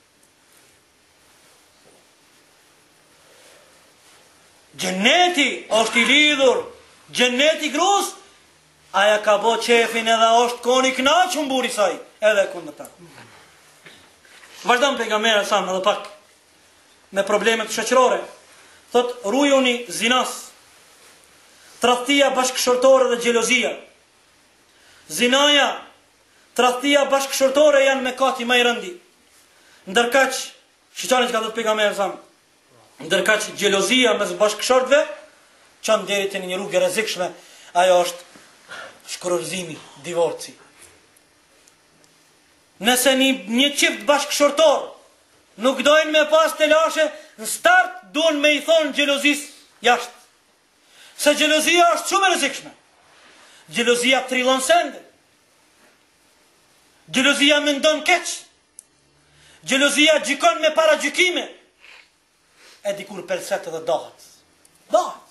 Gjenneti është i lidhur. Gjenneti grus, aja ka bo qefin edhe është koni knaqën buri saj. Edhe kundër ta. Vazhdam pejgamberi sa edhe pak me problemet shoqërore. Thot rujoni zinas, tradhtia bashkëshortore dhe xhelozia. Zinaja, tradhtia bashkëshortore janë mëkati më i rëndi. Ndërkaq, shiqani që ka thënë pejgamberi sa, ndërkaq xhelozia mes bashkëshortëve çon deri te një rrugë rrezikshme, ajo është shkrorzimi, divorci. Nëse një çift bashkëshortor nuk dojnë me pas të lashe, në start duan me i thonë xhelozis jashtë. Se xhelozia është shumë e rrezikshme. Xhelozia trillon sende. Xhelozia mendon keq. Xhelozia gjikon me para gjykime. E dikur pelset edhe dohet. Dohet.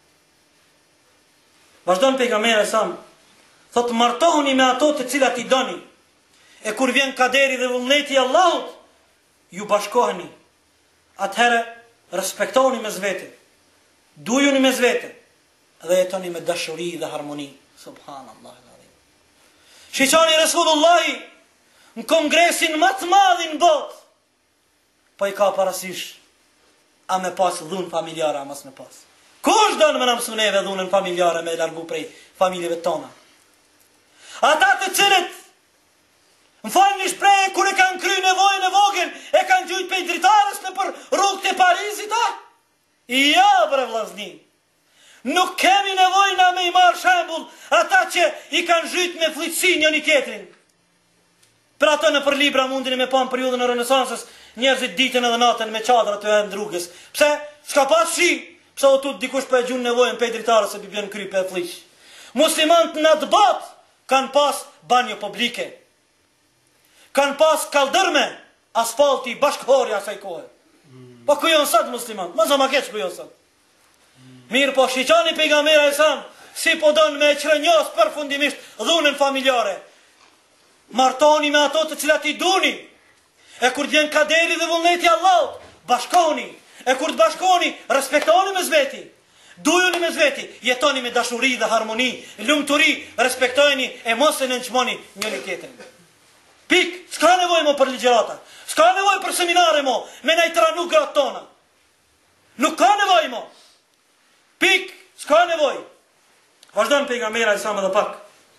Vazhdon pejgamberi sa, thot martohuni me ato të cilat i doni. E kur vjen kaderi dhe vullneti i Allahut, ju bashkoheni. Atëherë respektoni mes vete, dujuni mes vete, dhe jetoni me dashuri dhe harmoni. Subhanallah. Shiqani Resulullahi në kongresin më të madhin bot, po i ka parasysh, a me pas dhunë familjare, a mas me pas. Kush do në më nëmësu neve dhunën familjare me largu prej familjeve tona? Ata të cilët më falë një shpreje, kur e kanë kry nevojën e vogël, e kanë gjujt pej dritarës në për rrugët e Parizit, a? Ja, bre vllazni. Nuk kemi nevojna me i marë shembull ata që i kanë gjujt me fliqësi një tjetrin. Për ato në për libra mundin me pa në periudhën e Renesansës, njerëzit ditën edhe natën me qadra të e ndrugës. Pse? S'ka pas shi? Pse o tut dikush për e gjun nevojën pej dritarës e bibjen kry për e fliqë. Muslimant në të bat kanë pas banjo publike. Kanë pas kaldërme, asfalti, bashkëhori asaj kohë. Po ku jonë sëtë muslimant? Ma zama keq ku jonë sëtë. Mirë po shiqani pejgamberi e sam, si po donë me qrënjos përfundimisht dhunën familjare. Martoni me ato të cilat i duni. E kur t'jen kaderi dhe vullneti Allahut, bashkoni. E kur të bashkoni, respektoni me zveti. Dujuni me zveti, jetoni me dashuri dhe harmoni, lumturi, respektojni e mos e nënçmoni njëri tjetrin. Pik, s'ka nevoj mo për ligjerata, s'ka nevoj për seminare mo, me na i tranu gratë tona. Nuk ka nevoj mo. Pik, s'ka nevoj. Vazhdojnë pejgamberi sa më dhe pak.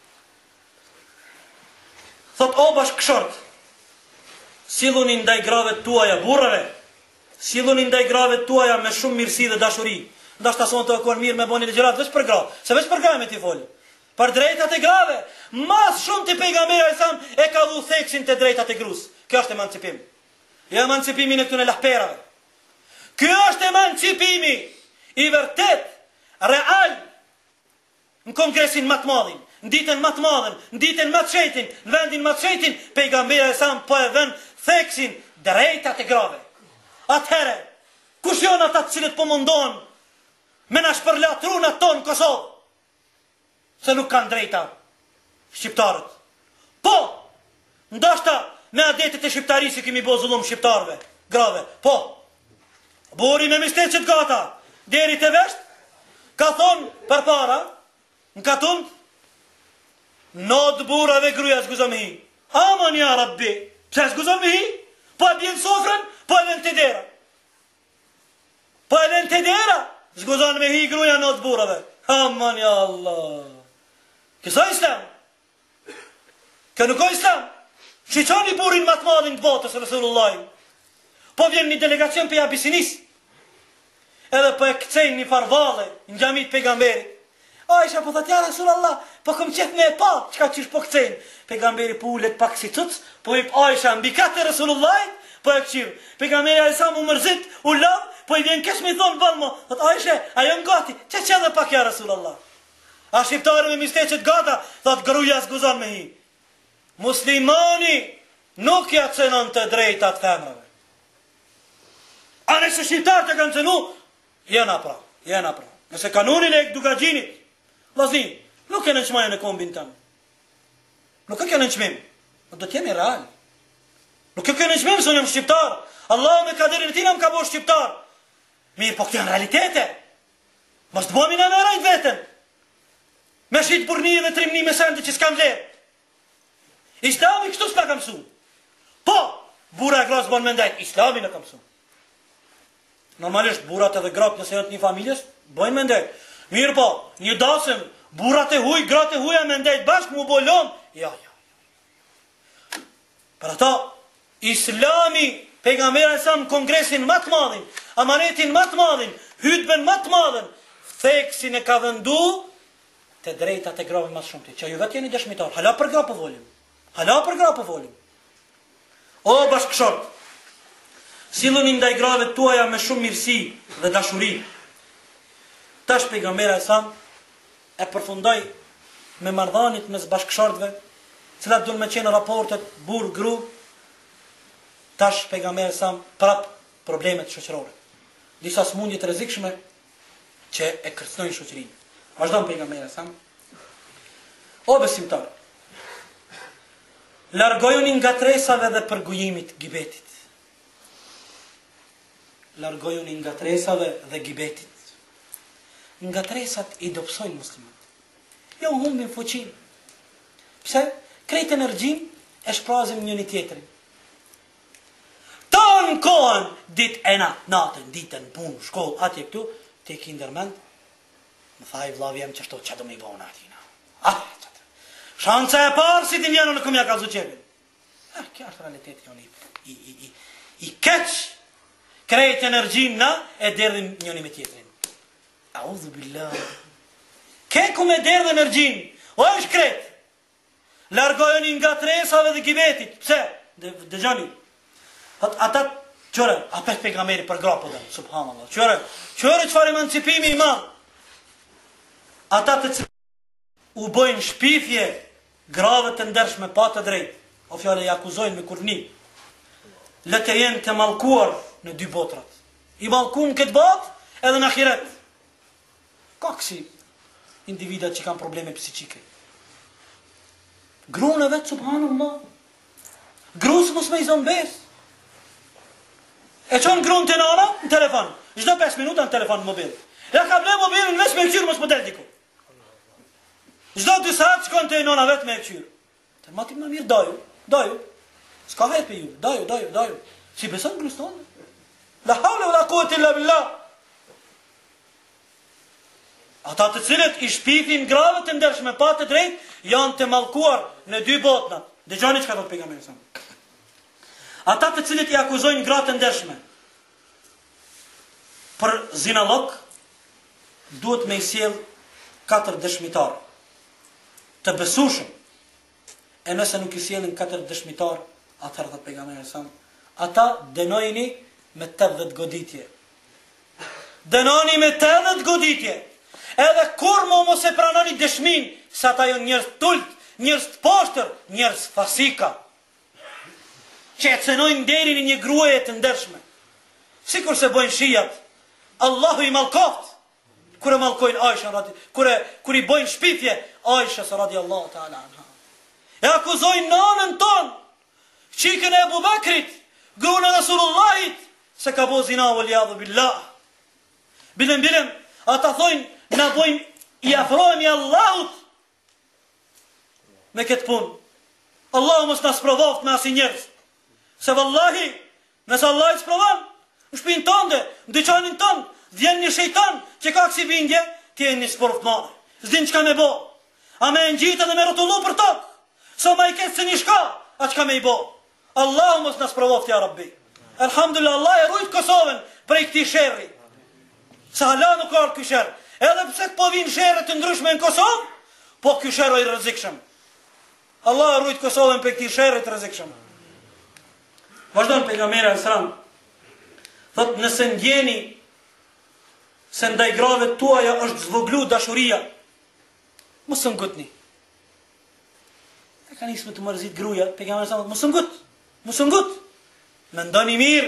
Thot o bashkëshort, silluni ndaj grave tuaja burrave, silluni ndaj grave tuaja me shumë mirësi dhe dashuri. Ndashta sonë të akuar mirë me boni ligjerat veç për grave, se veç për grave me ti folë. Për drejtat e grave, mas shumë të pejgamberi sa e ka dhu theksin të drejtat e grus. Kjo është emancipim. Jo emancipimi në këtune lahperave. Kjo është emancipimi i vërtet, real, në kongresin më të madhin, në ditën më të madhin, në ditën më të shetin, në vendin më të shetin, pejgamberi sa po e dhën theksin drejtat e grave. Atëherë, Kush janë ata të cilët po mundon me na shpërlatru në tonë në Kosovë? Se nuk kanë drejta shqiptarët. Po, ndoshta me adetet e shqiptarisë kemi bo zullum shqiptarëve, grave. Po, buri me misteqet gata, deri të vesht, ka thonë për para, në katun, not burave gruja zguzon me hi. Aman ja rabbi, pse zguzon me hi? Po e bjenë sofrën, po e ven të dera. Po e ven të dera, zguzon me hi gruja not burave. Aman ja Allah. Kësa islam? Kë nuk o islam? Shqyqoni burin matë madhin të botës, Resulullahi. Po vjen një delegacion për Abisinis, edhe po e këcejnë një farvale, në gjamit pejgamberit. Aisha po thët, ja Rasulallah, po këm qef me e pa, qka qish po këcejnë. Pejgamberi po ullet pak si tuc, po i Aisha mbi kate Resulullahi, po e këqirë. Pejgamberi Alisa mu mërzit, u lav, po i vjen kesh me thonë balmo. Thët, Aisha, ajo në gati, që edhe pak ja Rasulallah. A shqiptare me misteqet gata, thët, gruja zguzon me hi. Muslimani nuk ja cenon të drejtat femrave. A nëse shqiptarë të kanë cenu, jena pra. Nëse kanunin e dugagjinit, vazim, nuk e nënqmajnë e kombin tëmë. Nuk e kjo nënqmim, do t'jemi real. Nuk e kjo nënqmim, së njëm shqiptar. Allah me kaderin tina më ka bo shqiptar. Mirë, po këtë janë realitete. Mos të bomi në rajt vetën. Me shqitë burni dhe trimni me sende që s'kam vlerë. Islami kështu s'ka kam su. Po, bura e gras bon me ndajt, islami në kam su. Normalisht, burat edhe gratë nëse janë të një familjes, bojnë me ndajt. Mirë po, një dasëm, burat e huj, gratë e huja me ndajt bashkë mu bolon. Ja. Për ata, islami, pejgamberi sa në kongresin më të madhin, amanetin më të madhin, hutben më të madhin, theksin e ka vëndu, të drejtat e grave më shumë të. Që ju vetë jeni dëshmitar, hala për gra po volim. O bashkëshort, silluni ndaj grave tuaja me shumë mirësi dhe dashuri. Tash pejgamberi sa e përfundoi me marrëdhëniet mes bashkëshortëve, cilat duan me qenë raportet burr-gru. Tash pejgamberi sa prap problemet shoqërore. Disa smundje të rrezikshme që e kërcënojnë shoqërinë. Vazhdon pejgamberi sa. O besimtar, largojuni nga tresave dhe përgujimit, gibetit. Largojuni nga tresave dhe gibetit. Nga tresat i dobësojnë muslimat. Jo humbin fuqin. Pse? Krejt energjin e shprazim njëni tjetërin. Ta në kohën, dit e natën, ditën, punë, shkollë, atje këtu, te ki ndërmend, më thaj vlav jem që shto që do me i bëhën atina. Shanca e parë si ti vjenë në këmja kalzu qepin. Kja është realitet janë i keq. Krejt energjin na e derdhin njëni me tjetërin. Audhu billah. Keku me derdh energjin. O është krejt. Largojeni nga tresave dhe gibetit. Pse? Dëgjani. Ata qëre, apet pejgamberi për grapo dhe. Subhanallah. Qëre qëfar emancipimi i ma. Ata të cilë u bojnë shpifje grave të ndershme pa të drejt. O fjale i akuzojnë me kurni. Le të jenë të malkuar në dy botrat. I malkum këtë botë edhe në ahiret. Ka kësi individat që kanë probleme psiqike. Grunë e vetë, subhanallah. Grusë mos me i zonë besë. E qonë grunë të nana në telefon. Gjdo 5 minuta në telefon në mobil. Ja ka ble mobilin veç me këqyrë mos më del diko. Gjdo 2 saat që konë të e nana vetë me këqyrë. Të matim në mirë, daju. Ska vetë për ju, daju. Si beson grusë tonë? La havle vë la kuët illa billah. Ata të cilët i shpifin grave të ndershme pa të drejt, janë të mallkuar në dy botna. Dëgjoni çka thot pejgamberi sa. Ata të cilët i akuzojnë gratë të ndershme për zinallok, duhet me i sjell 4 dëshmitar të besueshëm. E nëse nuk i sjellin 4 dëshmitar, atëherë thot pejgamberi sa, ata dënojeni me 80 goditje. Dënoni me 80 goditje. Edhe kur mos e pranoni dëshmin se ata janë njerëz tult, njerëz të poshtër, njerëz fasika, që e cenojnë derin e një gruaje të ndershme. sikur se bojnë shijat. Allahu i mallkoft kur e mallkojnë Aishën, kur i bojnë shpifje Aishës radiallahu ta'ala anha. E akuzojnë nanën tonë, qikën e Ebu Bekrit, gruën e Rasulullahit, se ka bo zina wal jadhu billah. Bilem, ata thojnë, na bojnë, i afrojmë i Allahut me këtë punë. Allahu mos na sprovoft me asi njerëz. Se vallahi, nëse Allah i sprovan, në shpinë tënde, në dyqanin tënd, vjen një shejtan që ka kësi bindje, ti e një sport madhe. Zdin që ka me bo. A me në gjitë dhe me rotullu për tokë. So ma i ketë se një shka, a që ka me i bo. Allahu mos na sprovoft, ja Rabbi. Alhamdulillah, Allah e rujtë Kosovën prej këti sherri. Se hala nuk arë këj sherë. Edhe pëse po vinë sherët të ndryshme në Kosovë, po këj sherë i rëzikshëm. Allah e rujtë Kosovën për këti sherë të rëzikshëm. Vazhdojnë pejgamberi alayhis salam. Thot, nëse ndjeni se ndaj grave tuaja është zvoglu dashuria, mos së ngutni. E ka nisë me të mërzit gruja, pejgamberi sa mos së ngut. Mendoni mirë.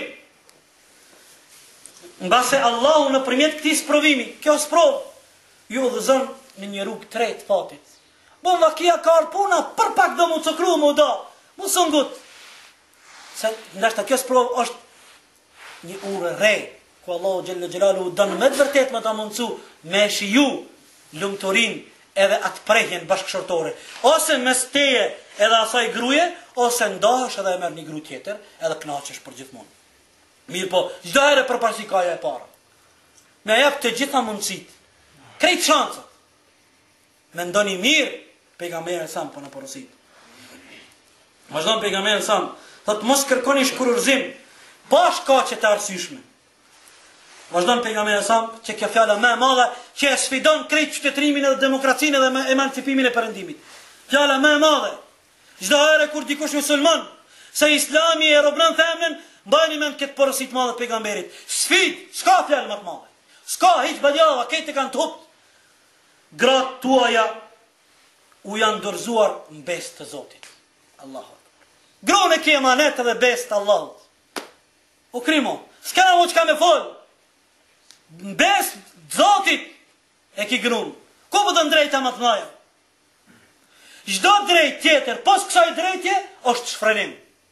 Mbase Allahu në përmjet këtij sprovimi, kjo sprovë, ju udhëzon në një rrugë tretë fatit. Bon vakia ka puna, për pak do mu cukru mu do, mos së ngut. Se ndashta kjo sprovë është një urë re, ku Allahu xhalla xhelalu don me të vërtet me ta mundsu me shiju lumturin edhe atë prehjen bashkëshortore, ose mes teje edhe asaj gruaje, ose ndahesh edhe e merr një gruë tjetër, edhe kënaqesh për gjithmonë. Mirë po, çdo herë përparësi ka ajo e para. Me jap të gjitha mundësit, krejt shanset. Mendoni mirë, pejgamberi sa po në porosit. Vazhdon pejgamberi sa, thotë mos kërkoni shkurërzim, pa shkaqe të arsyeshme. Vazhdon pejgamberi sa, që kjo fjala më e madhe që e sfidon krejt qytetrimin edhe demokracinë edhe emancipimin e perëndimit. Fjala më e madhe. Çdo herë kur dikush musliman se Islami e robron themën, mbani mend këtë porosit madhe të pejgamberit. Sfid, s'ka fjalë më të madhe. S'ka hiç badjava, këtë kanë të hupt. Gratë tuaja u janë dorëzuar në besë të Zotit. Allahu. Gruan e ke emanet edhe besë të Allahut. O krimo, s'ka më çka më fol. Në besë të Zotit e ki gruan. Ku po të drejta më të mëdha? Çdo drejt tjetër, pas kësaj drejtje, është shfrenim.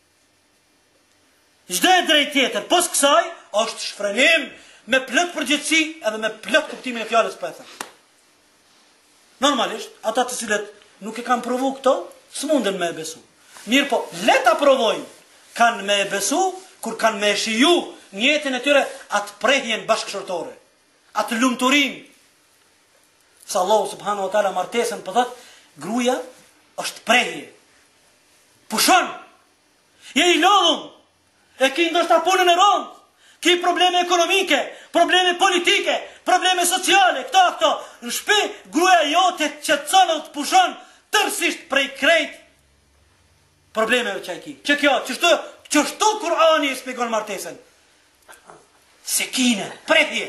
Çdo drejt tjetër, pas kësaj, është shfrenim me plot përgjithësi edhe me plot kuptimin e fjalës për thënë. Normalisht, ata të cilët nuk e kanë provu këto, s'munden me e besu. Mirë po, le ta provojnë, kanë me e besu, kur kanë me e shiju në jetën e tyre atë prehjen bashkëshortore, atë lumturin. Sa Allahu subhanahu wa taala martesën për thot, gruaja është prehje. Pushon. Je i lodhun. E ki ndoshta punën e rëndë. Ki probleme ekonomike, probleme politike, probleme sociale, këto. Në shtëpi, gruaja jote qetëson dhe të pushon tërësisht prej krejt problemeve që ai ki. Që kjo, çështu Kur'ani e shpjegon martesën. Sekine, prehje.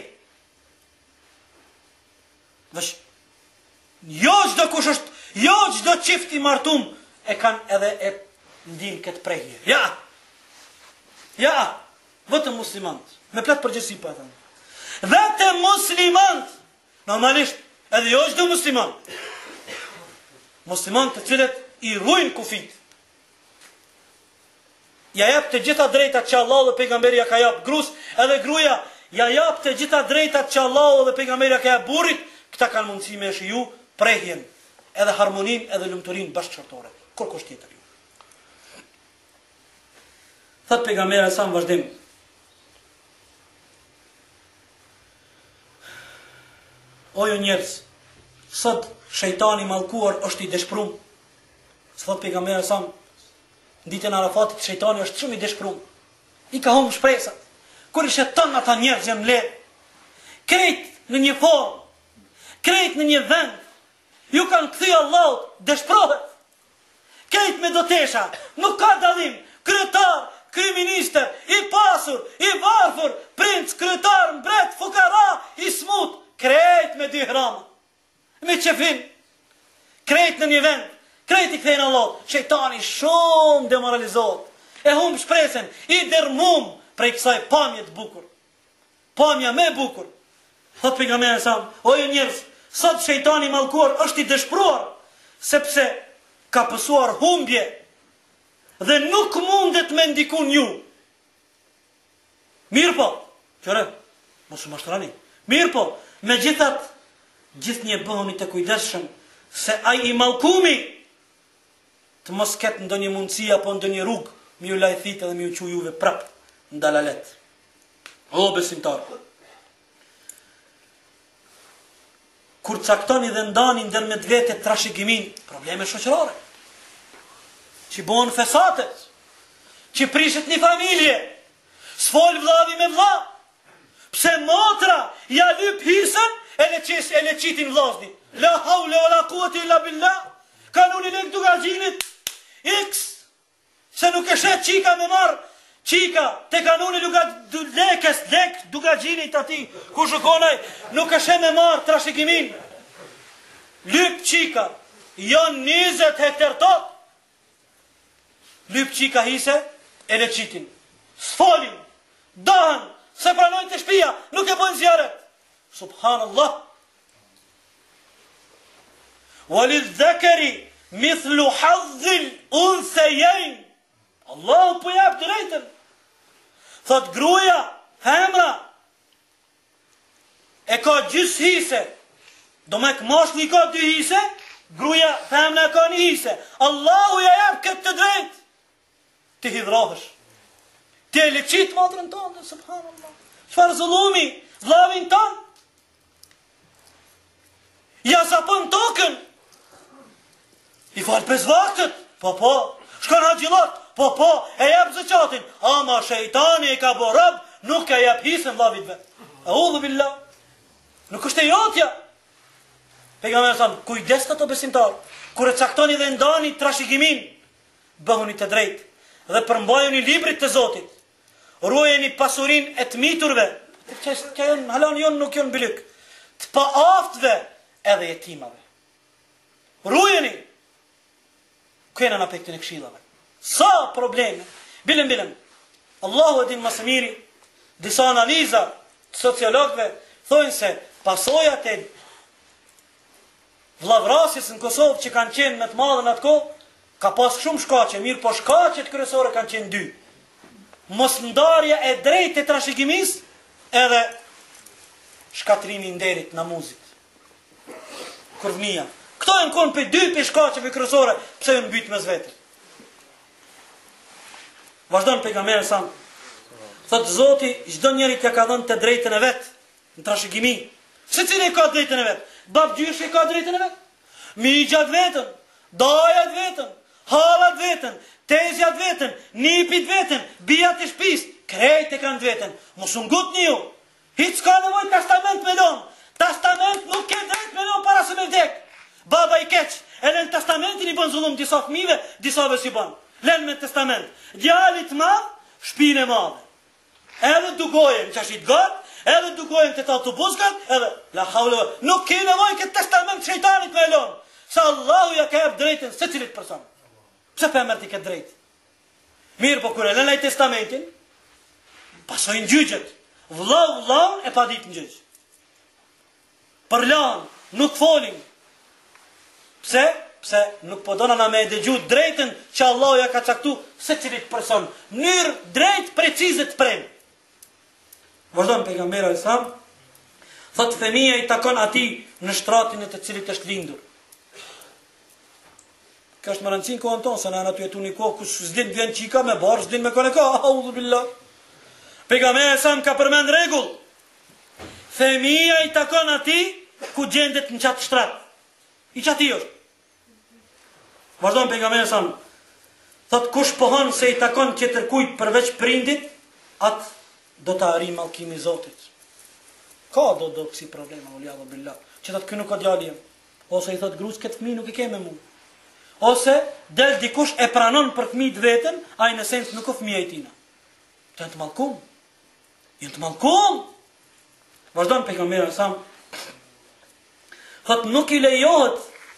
Vesh jo çdo kush është, jo çdo çift i martum e kanë edhe e ndin këtë prehje. Ja, vetëm muslimant, me plot përgjithësi po e them. Vetëm muslimant, normalisht, edhe jo çdo muslimant. Muslimant të cilët i ruajnë kufit. Ja jap të gjitha drejtat që Allahu dhe pejgamberi ja ka jap gruas, edhe gruaja ja jap të gjitha drejtat që Allahu dhe pejgamberi ja ka jap burrit, këta kanë mundësi me shiju prehjen, edhe harmonin, edhe lumturin bashkëshortore. Kur kush tjetër ju. Thot pejgamberi sa në vazhdim. Ojo njerëz, sot shejtani mallkuar është i dëshprum. Thot pejgamberi sa, ditën Arafatit shejtani është shumë i dëshprum. I ka humbur shpresat. Kur i sheton ata njerëz janë le. Krejt në një formë, krejt në një vend, ju kanë këthy Allahut, dëshprohet. Krejt me dotesha, nuk ka dalim, kryetar, kryeministër, i pasur, i varfur, princ, kryetar, mbret, fukara, i smut, krejt me dy hrama. Me qefin, krejt në një vend, krejt i kthejnë Allahut, shejtani shumë demoralizohet, e humb shpresen, i dërmum prej kësaj pamje të bukur. pamja me bukur. Thot pejgamberi sa, o ju njerëz, sot shejtani mallkuar është i dëshpëruar, sepse ka pësuar humbje dhe nuk mundet me ndikun ju. Mirë po, qëre, mos u mashtrani. Mirë po, me gjithë një bëhuni të kujdesshëm, se ai i mallkumi të mos ketë ndonjë mundësi apo ndonjë rrugë mi ju lajthit edhe mi ju qu juve prap në dalalet. O besimtar, kur caktoni dhe ndani ndërmjet vete trashëgimin, probleme shoqërore, që bëhen fesatet, që prishet një familje, s'fol vllavi me vlla, pse motra ja lyp hisën e le qitin vllazni. La haule o la quwwata illa billah. Kanuni lek dugaxhinit X, se nuk e shet qika me marë qika, te kanuni lek dugaxhinit ati, ku shkonaj, nuk e shet me marë trashëgimin. Lyp qika, janë 20 hektar tot. Lyp qika hise e le qitin. S'folin, dahen, se pranojnë të shtëpia, nuk e bojnë zjarret. Subhanallah. Walidh-dhakari mithlu hazzil unthayayn. Allahu po jap drejtën. Thot gruaja, femra, e ka gjys hise. Do me mashkulli ka 2 hise, gruaja, femra ka 1 hise. Allahu ja jap këtë të drejtë. Ti hidhrohesh. Ti e leqit motrën tonë, subhanallah. Çfarë zullumi, vllavin tonë? Ja zapën tokën. I falë 5 vaktët, po, shkon haxhillat, po, e jep zakatin. Ama shejtani e ka bërë rob, nuk e jep hisën vllavit vet. Audhu billah. Nuk është e jotja. Pejgamberi sa, kujdes këto besimtar. Kur e caktoni dhe ndani trashëgimin, bëhuni të drejtë dhe përmbajuni librit të Zotit. Ruajeni pasurinë e të miturve, që halon jon nuk jon bilyk, të paaftëve edhe jetimave. Ruajeni. Këna në aspektin e këshillave. Sa probleme. Bilem. Allahu e din më së miri. Disa analiza të sociologëve thojnë se pasojat e vllavrasjes në Kosovë që kanë qenë më të madhe në atë kohë, ka pas shumë shkaqe, mirë po shkaqet kryesore kanë qenë 2. Mosndarja e drejtë e trashëgimisë edhe shkatrimi i nderit namuzit. Kurvnia. Këto e në konë për 2 shkaqeve kryesore, pse në mbyt mes vete. Vazhdon pejgamberi sa, thot Zoti, çdo njeri t'ja ka dhënë të drejtën e vet në trashëgimi. Secili ka drejtën e vet. Babgjyshi ka drejtën e vet. Migjatë vetën, dajat vetën, hallat vetën, tezjat vetën, nipit vetën, bijat e shtëpisë, krejt e kanë vetën. Mos u ngutni ju. Hiç ka nevojë testament me lon. Testament nuk ke drejt me lon para se me vdek. Baba i keq, edhe në testamentin i bën zullum disa fëmijëve, disave si bën. Lën me testament. Djalit madh, shpinë e madhe. Edhe dugojen çashit gat, edhe dugojen te autobuskat, edhe la haula, nuk ke nevojë këtë testament shejtanit me lon. Se Allahu ja ka jep drejtën secilit person. Pse pe merr ti këtë drejtë? Mirë, po kur e lën ai testamentin, pasojnë gjyqet. Vllau e pa ditë në gjyq. Për lan, nuk folin. Pse? Pse nuk po dona na me dëgju drejtën që Allahu ja ka caktuar secilit person. Mënyrë drejt, precize të prem. Vazhdon pejgamberi sa, thot fëmia i takon atij në shtratin e të cilit është lindur. Ka është më rëndësin kohën tonë, se në aty jetu një kohë, ku s'din vjen qika me barë, s'din me kone ka, audhu billah. Pejgamberi sa më ka përmend rregull. Fëmia i takon atij ku gjendet në qatë shtrat. I qati është. Vazhdojnë pejgamberi sa më. Thot kush pohon se i takon tjetër kujt përveç prindit, atë do të arrijë mallkimin e Zotit. Ka do kësi problema, audhu billah. Që thot kë nuk ka djalë jam. Ose i thot gruas këtë fëmijë nuk e ke me mua. Ose del dikush e pranon për fëmijët vetën, ai në sens nuk ka fëmijë e tina. Të të mallkum. Janë të mallkum. Vazhdon pejgamberi sa. Thot nuk i lejohet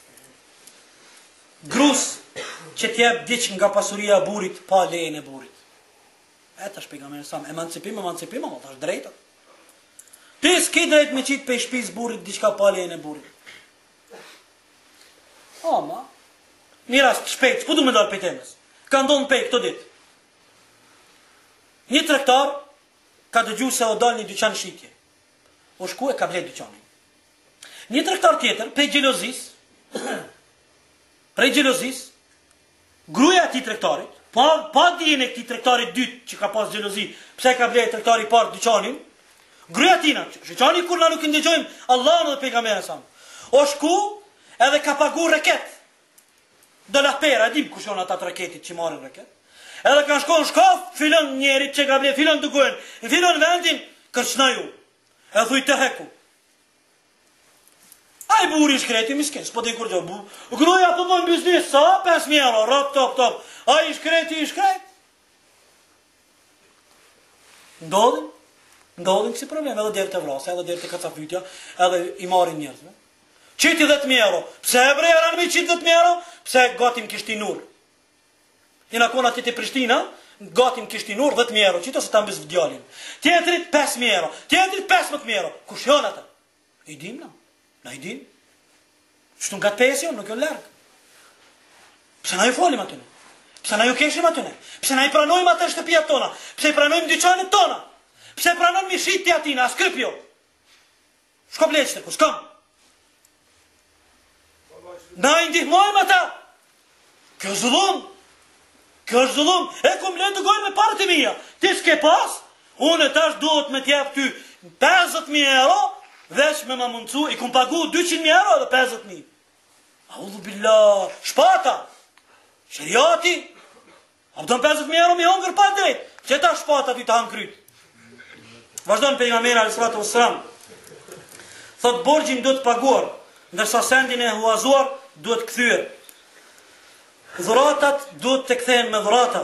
gruas që t'jep diç nga pasuria e burrit pa lejen e burrit. Ata është pejgamberi sa, emancipim, është drejta. Ti s'ki drejt me qitë pe shpis burit, diçka pale e burit. Ma, një rast shpejt, s'pu du me dalë pe temës. Ka ndonë pe këto dit. Një tregtar ka dëgju se o dal një dyqan shitje. O shku e ka blet dyqanin. Një tregtar tjetër, prej xhelozis, gruaja e këtij tregtarit, pa dijen e këtij tregtarit dytë që ka pas xhelozi, pse ka blet tregtari i parë dyqanin, gruaja tina, dyqani kur na nuk i ndëgjojmë Allahun dhe pejgamberin sa. O shku edhe ka pagu reket. Do la pera, dim kush janë ata reketit që marrin reket. Edhe kanë shkon në shkaf, filon njerit që ka ble, filon të gojnë, filon vendin, kërçna ju. E thuj të heku. Ai buri shkreti, miskin, s'po di kur gjo. Gruaja po bën biznes, sa? 5.000 euro, rop, top. Ai shkreti, Ndodhin kësi problem, edhe deri të vrasja, edhe deri të kacafytja, edhe i marrin njerëzve. Qiti 10.000 euro. Pse e bre janë me qiti 10.000 euro? Pse gatim Kishtinur. Jena kona ti Prishtina, gatim Kishtinur 10.000 euro. Qito se ta mbis vdjalin. Tjetrit 5.000 euro. Tjetrit 15.000 euro. Kush janë ata? I dim na. Na i dim. Qëtu nga të pension, nuk jo larg. Pse na ju folim atyne? Pse na ju keshim atyne? Pse na i pranojmë atë shtëpijat tona? Pse i pranojmë dyqanet tona? Pse pranojmë mishit të atina? Askripjo. Shko bleqte, ku s'kam. Na i ndihmojmë ata. Kjo është zullum. E kum le të gojnë me parët e mija. Ti s'ke pas, unë tash duhet me t'jep ty 50.000 euro, veç me ma mundcu, i kum pagu 200.000 euro edhe 50.000. Audhu billah, shpata. Shëriati. Abdon 50.000 euro mi hongër pa drejt. Që ta shpata ty të hankryt. Vazhdojnë pejgamberi alayhi salatu wassalam. Thot borgjin do të paguar, ndërsa sendin e huazuar duhet kthyer. Dhuratat duhet të kthehen me dhurata.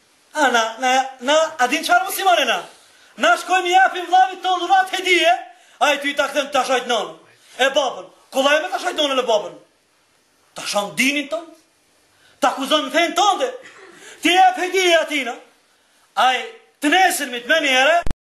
A din çfarë muslimane na? Na shkojmë japim vllavit ton dhurat hedije, ai ty ta kthen ta shajt nën. E babën, kollaj me ta shajt nën e babën. Ta shon dinin ton. Ta akuzon fen tonde. Ti jep hedije atina. Ai të nesër me të mënyrë